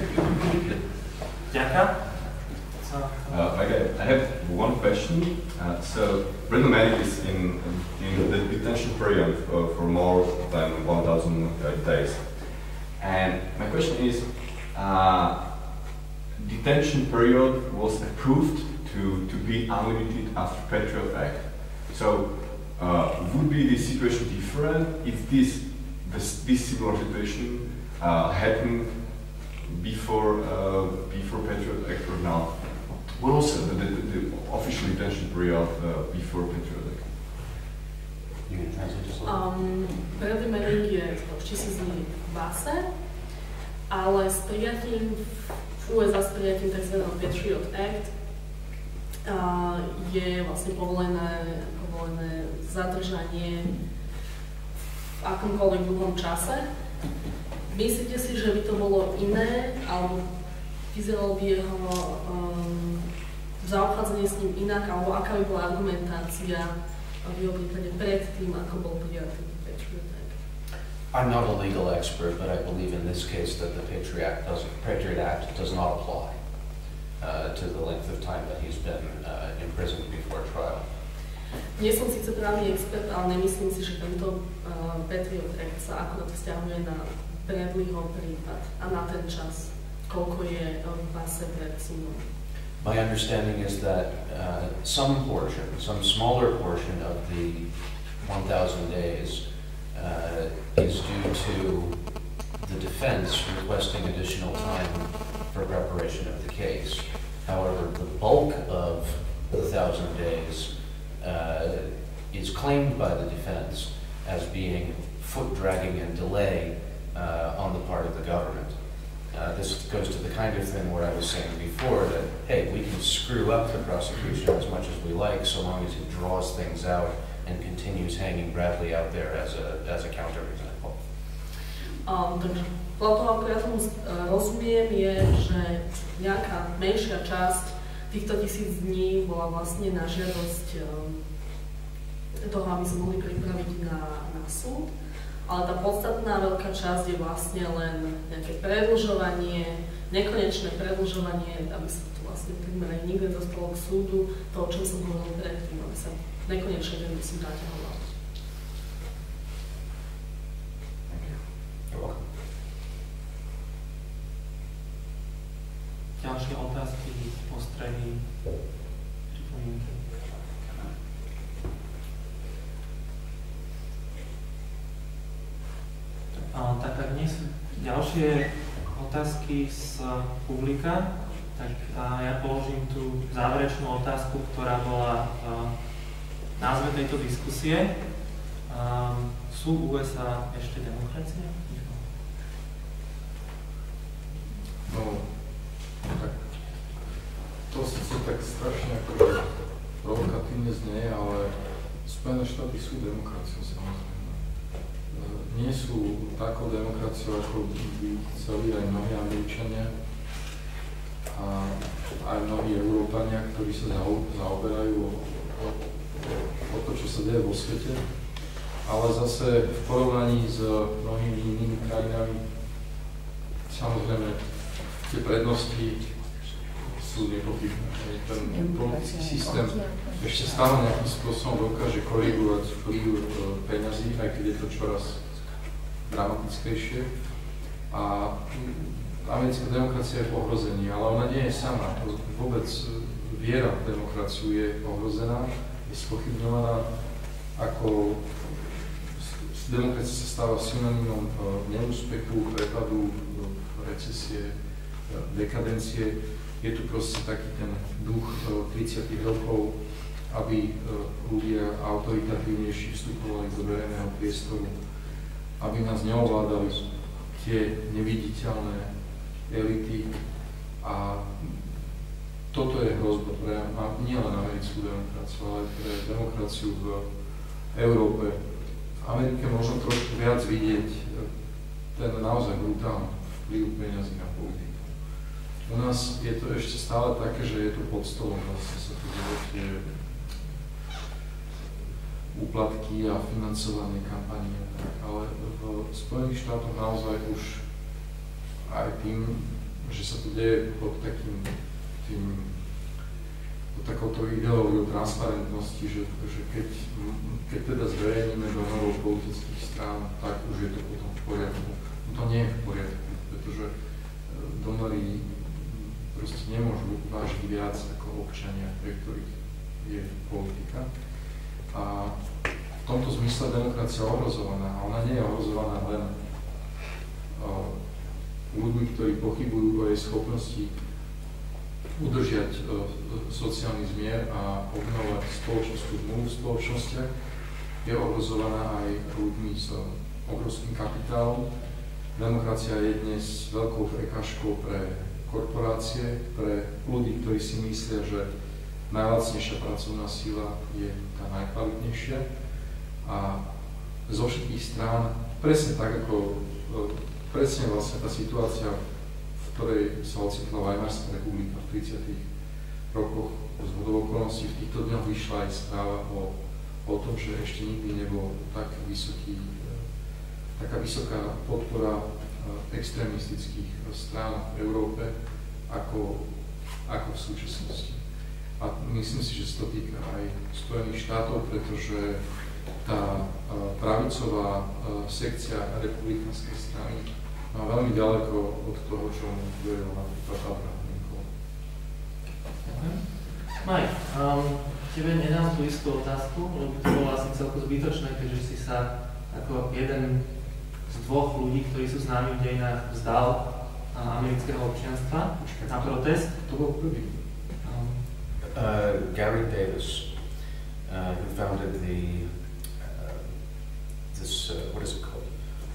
Ďakujem. Uh, okay, I have one question. Uh, so, Bradley Manninga is in, in the detention period uh, for more than one thousand days. And my question is, uh, detention period was approved to, to be unlimited after Patriot Act. So, uh, would be the situation different if this, this, this similar situation uh, happened before, uh, before Patriot Act or not? What also the, the, the official detention period uh, before Patriot Act? You can translate just a little. Um, Bradley Manning je čistislý v base, ale s prijatím v ú es á s prijatím tzv. Patriot Act uh, je vlastne povolené, povolené zadržanie v akomkoľvek dlhom čase. Myslíte si, že by to bolo iné, alebo vyzeralo by jeho um, zaobchádzanie s ním inak, alebo aká by bola argumentácia v jeho prípade pred tým, ako bol prijatý Patriot Act? I'm not a legal expert, but I believe in this case that the Patriot Act does, Patriot Act does not apply uh, to the length of time that he's been uh, imprisoned before trial. Nie som síce právny expert, ale nemyslím si, že tento uh, Patriot Act sa akorát vzťahuje na Bradleyho prípad a na ten čas, koľko je v base pred synom. My understanding is that uh, some portion, some smaller portion of the one thousand days uh, is due to the defense requesting additional time for preparation of the case. However, the bulk of the thousand days uh, is claimed by the defense as being foot dragging and delay uh, on the part of the government. Uh, this goes to the kind of thing where I was saying before that, hey, we can screw up the prosecution as much as we like so long as it draws things out and continues hanging Bradley out there as a, as a counterexample. Um, takže to, ako ja tomu rozumiem, je, že nejaká menšia časť týchto tisíc dní bola vlastne na žiadosť um, toho, aby sa mohli pripraviť na, na súd. Ale tá podstatná veľká časť je vlastne len nejaké predĺžovanie, nekonečné predĺžovanie, aby sa to vlastne aj nikdy dostalo k súdu, to, o čom som hovoril predtým, aby sa nekonečne ten súd naťahoval. Ďalšie otázky, postredy, pripomienky. A, tak ak nie sú ďalšie otázky z publika, tak a, ja položím tú záverečnú otázku, ktorá bola v názve tejto diskusie. A, sú U S A ešte demokracia? No, tak to sice tak strašne ako provokatívne znie, ale Spojené štáty sú demokraciou, samozrejme. Nie sú takou demokraciou, ako by chceli aj mnohí Američania a aj mnohí Európania, ktorí sa zaoberajú o, o, o to, čo sa deje vo svete. Ale zase v porovnaní s mnohými inými krajinami, samozrejme, tie prednosti sú nepochybné. Ten politický systém ešte stále nejakým spôsobom dokáže korigovať vplyv peňazí, aj keď je to čoraz dramatickejšie. A americká demokracia je v ohrození, ale ona nie je sama. Vôbec viera v demokraciu je ohrozená, je spochybňovaná, ako demokracia sa stáva synonymom neúspechu, prepadu, recesie, dekadencie. Je tu proste taký ten duch tridsiatych rokov, aby ľudia autoritatívnejšie vstupovali do verejného priestoru, aby nás neovládali tie neviditeľné elity. A toto je hrozba pre nielen americkú demokraciu, ale pre demokraciu v Európe. V Amerike možno trošku viac vidieť ten naozaj brutálny vplyv peňazí na politiku. U nás je to ešte stále také, že je to pod stolom, vlastne sa tu dejú tie úplatky a financovanie kampaní a tak, ale v Spojených štátoch naozaj už aj tým, že sa to deje pod takým tým, pod takouto ideológiou transparentnosti, že, že keď, keď teda zverejníme donorov politických strán, tak už je to potom v poriadku. No to nie je v poriadku, pretože donory proste nemôžu vážiť viac ako občania, pre ktorých je politika. A v tomto zmysle demokracia je ohrozovaná. A ona nie je ohrozovaná len uh, ľuďmi, ktorí pochybujú o jej schopnosti udržiať uh, sociálny zmier a obnovovať spoločenskú zmluvu v spoločnostiach. Je ohrozovaná aj ľuďmi s uh, obrovským kapitálom. Demokracia je dnes veľkou prekážkou pre korporácie, pre ľudí, ktorí si myslia, že najlacnejšia pracovná sila je tá najkvalitnejšia. A zo všetkých strán, presne tak ako, presne vlastne tá situácia, v ktorej sa ocitla Weimarská republika v tridsiatych rokoch z hodou okolností, v týchto dňoch vyšla aj správa o, o tom, že ešte nikdy nebol tak vysoký, taká vysoká podpora extrémistických strán v Európe ako, ako v súčasnosti. A myslím si, že sa to týka aj Spojených štátov, pretože tá pravicová sekcia republikánskej strany má veľmi ďaleko od toho, čo mu veril napríklad Abraham Lincoln. Maj, um, tebe nedám tú istú otázku, lebo to bolo asi celku zbytočné, keďže si sa ako jeden z dvoch ľudí, ktorí sú známi v dejinách, vzdal amerického občianstva na protest. To bol prvý. Um, uh, Gary Davis, uh, who founded the uh, this uh, what is it called?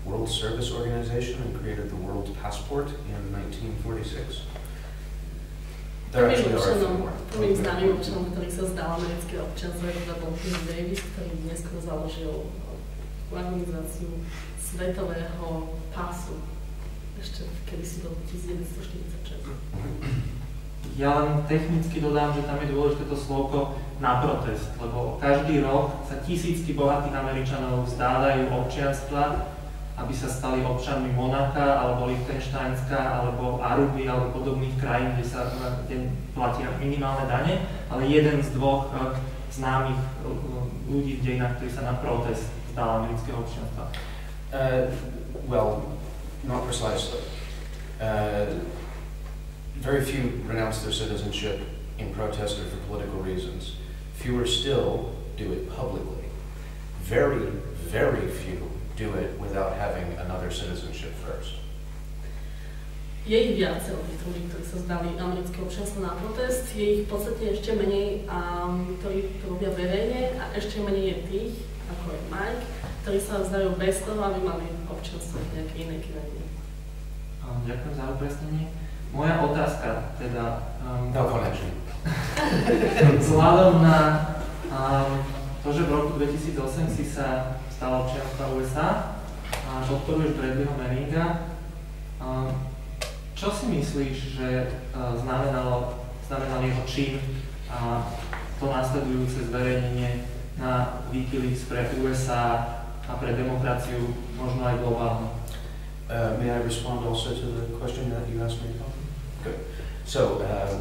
World Service Organization and created the World Passport in nineteen forty-six. There actually are a few more. Prvým známym občanom, ktorý sa zdal americké občianstvo, bol King Davis, ktorý neskôr založil organizáciu svetového pasu. Ešte kedysi do devätnásťstoštyridsaťšesť. Ja len technicky dodám, že tam je dôležité to slovko na protest, lebo každý rok sa tisícky bohatých Američanov vzdávajú občianstva, aby sa stali občanmi Monaka, alebo Lichtensteinska, alebo Aruby, alebo podobných krajín, kde sa kde platia minimálne dane, ale jeden z dvoch uh, známych uh, ľudí v dejinách, ktorí sa na protest vzdal amerického občianstva. Uh, well, not precisely. Uh, very few renounce their citizenship in protest or for political reasons. Fewer still do it publicly. Very, very few do it without having another citizenship first. Je ich viacero tých ľudí, ktorí sa zdali americké občianstvo na protest, je ich v podstate ešte menej, um, ktorí to robia verejne, a ešte menej je tých, ako je Mike, ktorí sa vzdajú bez toho, aby mali občianstvo v nejakej inej krajine. Um, ďakujem za upresnenie. Moja otázka teda... Um, no connection. Vzhľadom na um, to, že v roku dvetisícosem si sa stala občianstva ú es á a podporuješ Bradleyho Manninga, um, čo si myslíš, že uh, znamenalo, znamenal jeho čin a to nasledujúce zverejnenie na Wikileaks pre ú es á a pre demokraciu, možno aj globálne? Uh, may I respond also to the question that you asked me? Good. So, um,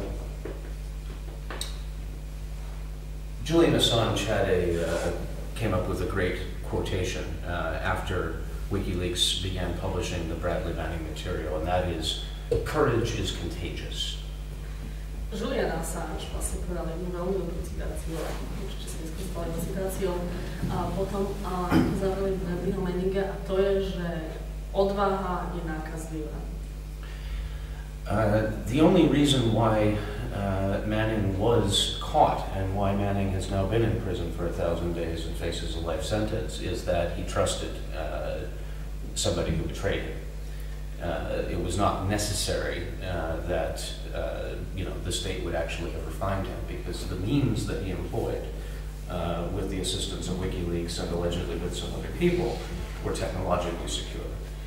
Julian Assange had a, uh, came up with a great quotation uh, after WikiLeaks began publishing the Bradley Manninga material, and that is, courage is contagious. Julian Assange vlastne povedal jednu veľmi dobrú citáciu, určite sa neskôr stala jednou citáciou, a potom a zavreli Bradleyho Manninga, a to je, že odvaha je nákazlivá. Uh, the only reason why uh, Manning was caught and why Manning has now been in prison for a thousand days and faces a life sentence is that he trusted uh, somebody who betrayed him. Uh, it was not necessary uh, that uh, you know the state would actually ever find him, because the means that he employed uh, with the assistance of WikiLeaks and allegedly with some other people were technologically secure.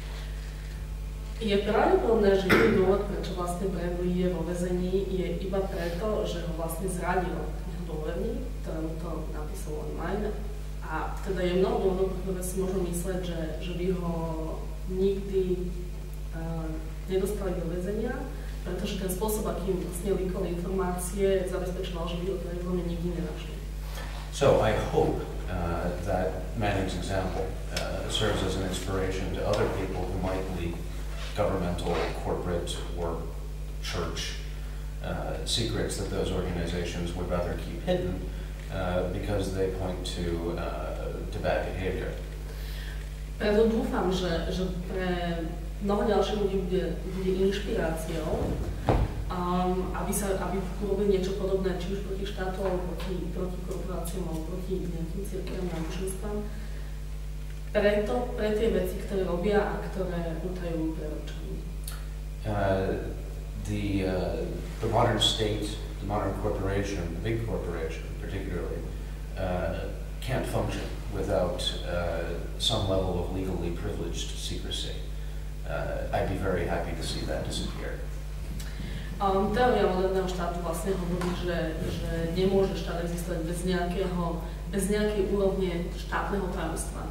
Je pravdepodobné, že jediný dôvod, prečo vlastne Bradley je vo väzení, je iba preto, že ho vlastne zradil jeho dôverník, ktorému to napísal online. A teda je mnoho dôvodov, ktoré si môžu mysleť, že, že by ho nikdy uh, nedostali do väzenia, pretože ten spôsob, akým vlastne líkol informácie, zabezpečoval, že by ho pravdepodobne nikdy nenašli. So I hope uh, that Manning's example uh, serves as an inspiration to other people who might leak governmental, corporate, or church uh, secrets that those organizations would rather keep hidden uh, because they point to, uh, to bad behavior. Preto dúfam, že, že pre mnoho ďalších ľudí bude, bude inšpiráciou, um, aby, sa, aby urobili niečo podobné, či už proti štátu, alebo proti, proti korporáciám, alebo proti nejakým cirkevným náboženstvám. Preto, pre tie veci, ktoré robia a ktoré utajujú pre občanov. Uh, the, uh, the modern state, the modern corporation, the big corporation particularly, uh, can't function without uh, some level of legally privileged secrecy. Uh, I'd be very happy to see that disappear. Um, teória moderného štátu vlastne hovorí, že, že nemôže štát existovať bez nejakého, bez nejakej úrovne štátneho tajomstva.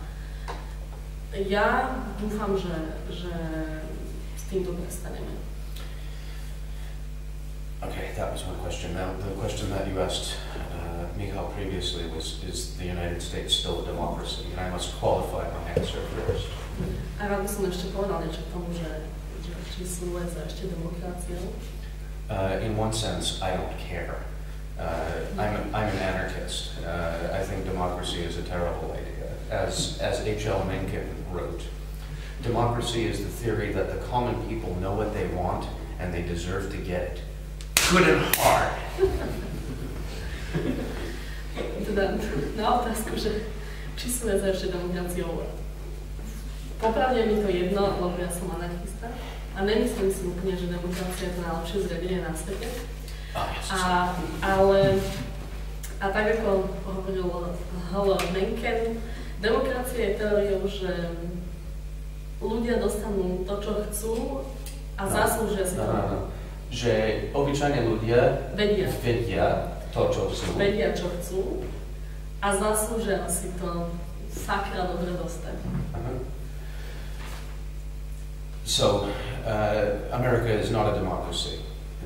Ja dúfam, že, že s týmto prestaneme. Okay, that was one question. Now, the question that you asked uh, Michal previously was, is the United States still a democracy? And I must qualify my answer first. A rád by som ešte povedal niečo k tomu, že, že či sú ú es á ešte demokraciou. Uh, in one sense, I don't care. Uh, I'm, a, I'm an anarchist. Uh, I think democracy is a terrible idea. As, as H L Mencken wrote, democracy is the theory that the common people know what they want and they deserve to get it. Good and hard. Teda na otázku, že či sú ú es á ešte demokraciou, popravde mi to jedno, lebo ja som anarchista a nemyslím si úplne, že demokracia je to najlepšie zriadenie na svete. A, ale, a tak ako hovoril Michal Havran, demokracia je teóriou, že ľudia dostanú to, čo chcú a no, zaslúžia si to. No, no. Že obyčajne ľudia vedia. vedia to, čo chcú. Vedia, čo chcú a zaslúžia si to sakra dobre dostať. Uh-huh. So, uh, America is not a democracy.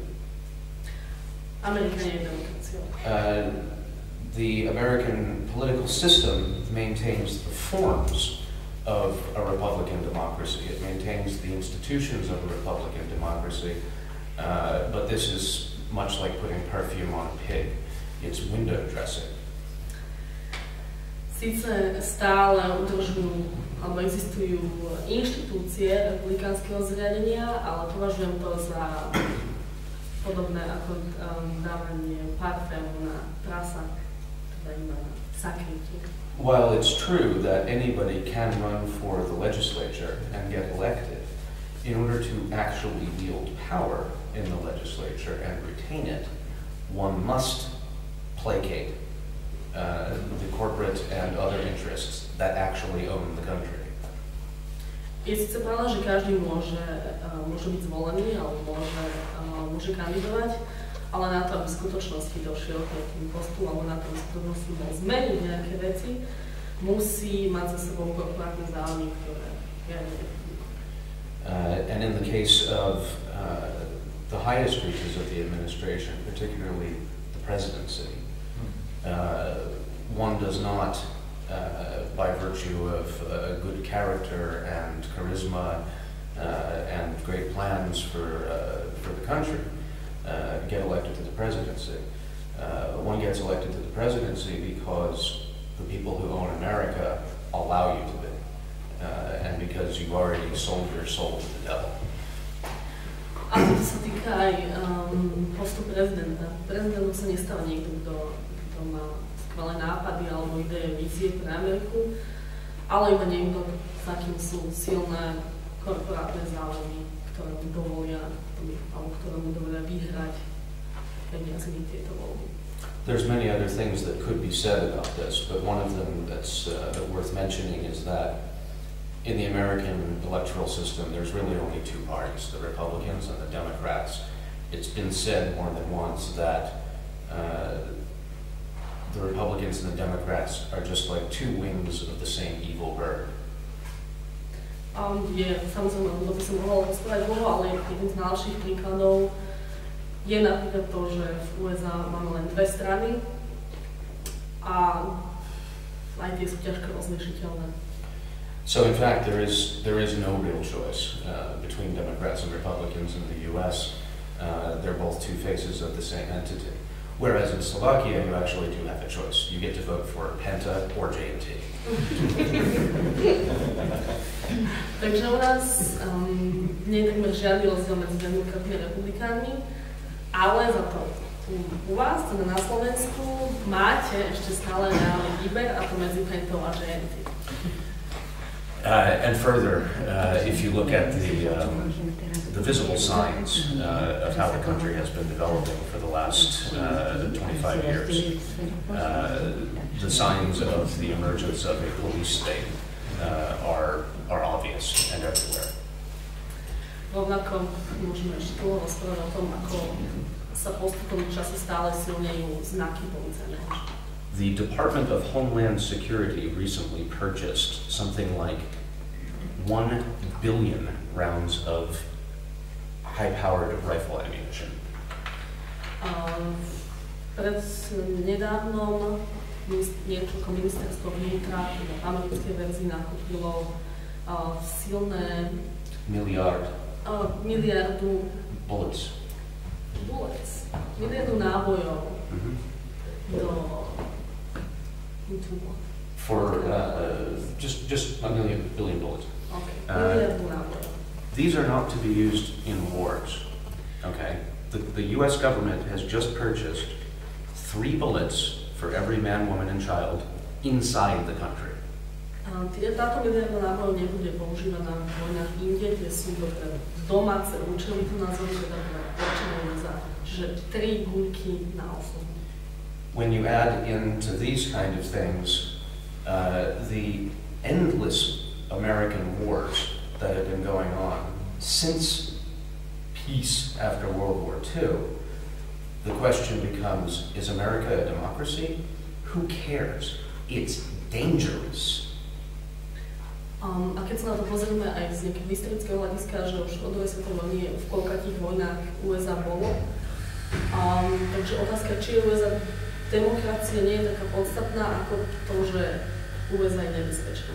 Amerika nie je demokraciou. Uh, the American political system maintains the forms of a Republican democracy. It maintains the institutions of a Republican democracy. Uh, but this is much like putting perfume on a pig. It's window dressing. Sice stále udržujú, alebo existujú inštitúcie republikánskeho zriadenia, ale považujem to za podobné ako um, dávanie parfému na prasa, teda iba na sakrytie. While it's true that anybody can run for the legislature and get elected, in order to actually wield power in the legislature and retain it, one must placate uh, the corporate and other interests that actually own the country. Je síce pravda, že každý môže, uh, môže byť zvolený alebo môže, uh, môže kandidovať, ale na to, aby v skutočnosti došiel k nejakým postom alebo na to, aby v skutočnosti bol zmeniť nejaké veci, musí mať za sebou korporátne záujmy, ktoré ja neviem. Uh, and in the case of uh, the highest reaches of the administration, particularly the presidency, uh, one does not, uh, by virtue of uh, good character and charisma uh, and great plans for, uh, for the country, uh, get elected to the presidency. Uh, one gets elected to the presidency because the people who own America allow you to be. Uh, and because you've already sold your soul to the devil. A to sa týka aj um, postu prezidenta. Prezidentom sa nestáva niekto, kto, kto má skvelé nápady alebo ideje, vízie pre Ameriku, ale iba niekto, s akým sú silné korporátne záujmy, ktoré mu dovolia, alebo ktoré mu dovolia vyhrať peniazmi tieto voľby. There's many other things that could be said about this, but one of them that's uh, worth mentioning is that in the American electoral system, there's really only two parties, the Republicans and the Democrats. It's been said more than once that uh, the Republicans and the Democrats are just like two wings of the same evil bird. Um, je, samozrejme, to by som mohol rozprávať dlho, ale jeden z najlepších príkladov je napríklad to, že v ú es á máme len dve strany a aj tie sú ťažko rozlišiteľné. So in fact, there is there is no real choice uh, between Democrats and Republicans in the U S. Uh, they're both two faces of the same entity. Whereas in Slovakia, you actually do have a choice. You get to vote for Penta or J and T. Takže u nás um, nie je takmer žiadny rozdiel medzi demokratmi a republikánmi, ale za to u, u vás, teda na Slovensku, máte ešte stále reálny výber, a to medzi Pentou a J and T. Uh, and further, uh, if you look at the, um, the visible signs uh, of how the country has been developing for the last uh, twenty-five years, uh, the signs of the emergence of a police state uh, are, are obvious and everywhere. Rovnako môžeme ešte dlho rozprávať o tom, ako sa postupom času stále silnejú znaky policajného. The Department of Homeland Security recently purchased something like one billion rounds of high-powered rifle ammunition. Um, pred nedávnom niekoľko ministerstvo vnútra, v americkej verzii nakúpilo uh, silné Miliard. Uh, miliardu Bullets. Bullets. Miliardu nábojov Mm-hmm. do For uh, just just a million billion bullets. Okay. Uh, these are not to be used in wars. Okay, the the U S government has just purchased three bullets for every man, woman, and child inside the country. Táto miliarda nábojov nebude používaná v vojnách inde, tie sú pre domáce účely, to nazveme teda určené za, čiže tri guľky na osobu. When you add into these kind of things uh, the endless American wars that have been going on since peace after World War Two, the question becomes, is America a democracy? Who cares? It's dangerous. Um, a keď sa na to pozrieme aj z nejakého historického hľadiska, že už od druhej svetovej vojny v koľkatých vojnách ú es á bolo, um, takže otázka, či je ú es á demokracia, nie je taká podstatná ako to, že ú es á je nebezpečná.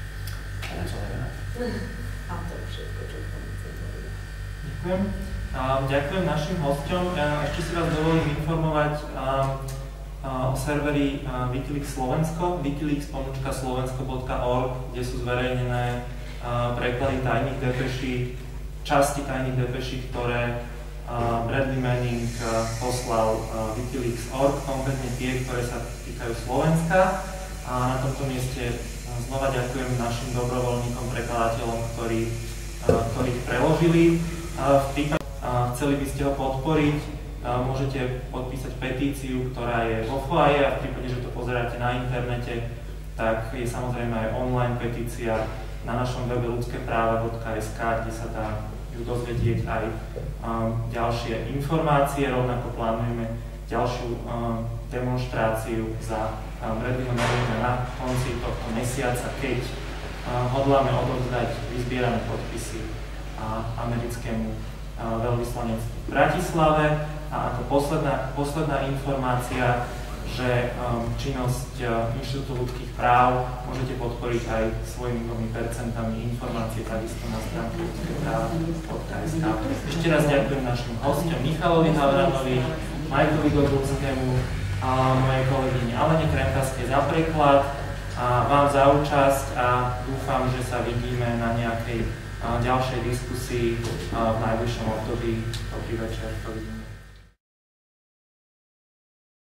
A to je všetko, čo k tomu chcem povedať. Ďakujem. Um, ďakujem našim hosťom. Ešte si vás dovolím informovať um, o serveri uh, Wikileaks Slovensko, wikileaks pomlčka slovensko bodka org, kde sú zverejnené uh, preklady tajných depeší, časti tajných depeší, ktoré uh, Bradley Manninga uh, poslal uh, wikileaks bodka org, konkrétne tie, ktoré sa týkajú Slovenska. A na tomto mieste uh, znova ďakujem našim dobrovoľníkom, prekladateľom, ktorí, uh, ktorých preložili. Uh, v prípade, uh, chceli by ste ho podporiť, môžete podpísať petíciu, ktorá je vo foaje, a v prípade, že to pozeráte na internete, tak je samozrejme aj online petícia na našom webe ľudské práva bodka es ká, kde sa dá ju dozvedieť aj um, ďalšie informácie. Rovnako plánujeme ďalšiu um, demonštráciu za um, Bradleyho Manninga na konci tohto mesiaca, keď um, hodláme odovzdať vyzbierané podpisy uh, americkému uh, veľvyslanectvu v Bratislave. A ako posledná, posledná informácia, že um, činnosť uh, Inštitútu ľudských práv môžete podporiť aj svojimi dvomi percentami informácie takisto na stránke ľudské práva bodka es ká. Ešte raz ďakujem našim hosťom Michalovi Havranovi, Michaelovi Gogulskému a mojej kolegyni Alene Kremkaskej za preklad a vám za účasť a dúfam, že sa vidíme na nejakej uh, ďalšej diskusii uh, v najbližšom období. Dobrý večer, dovidenia.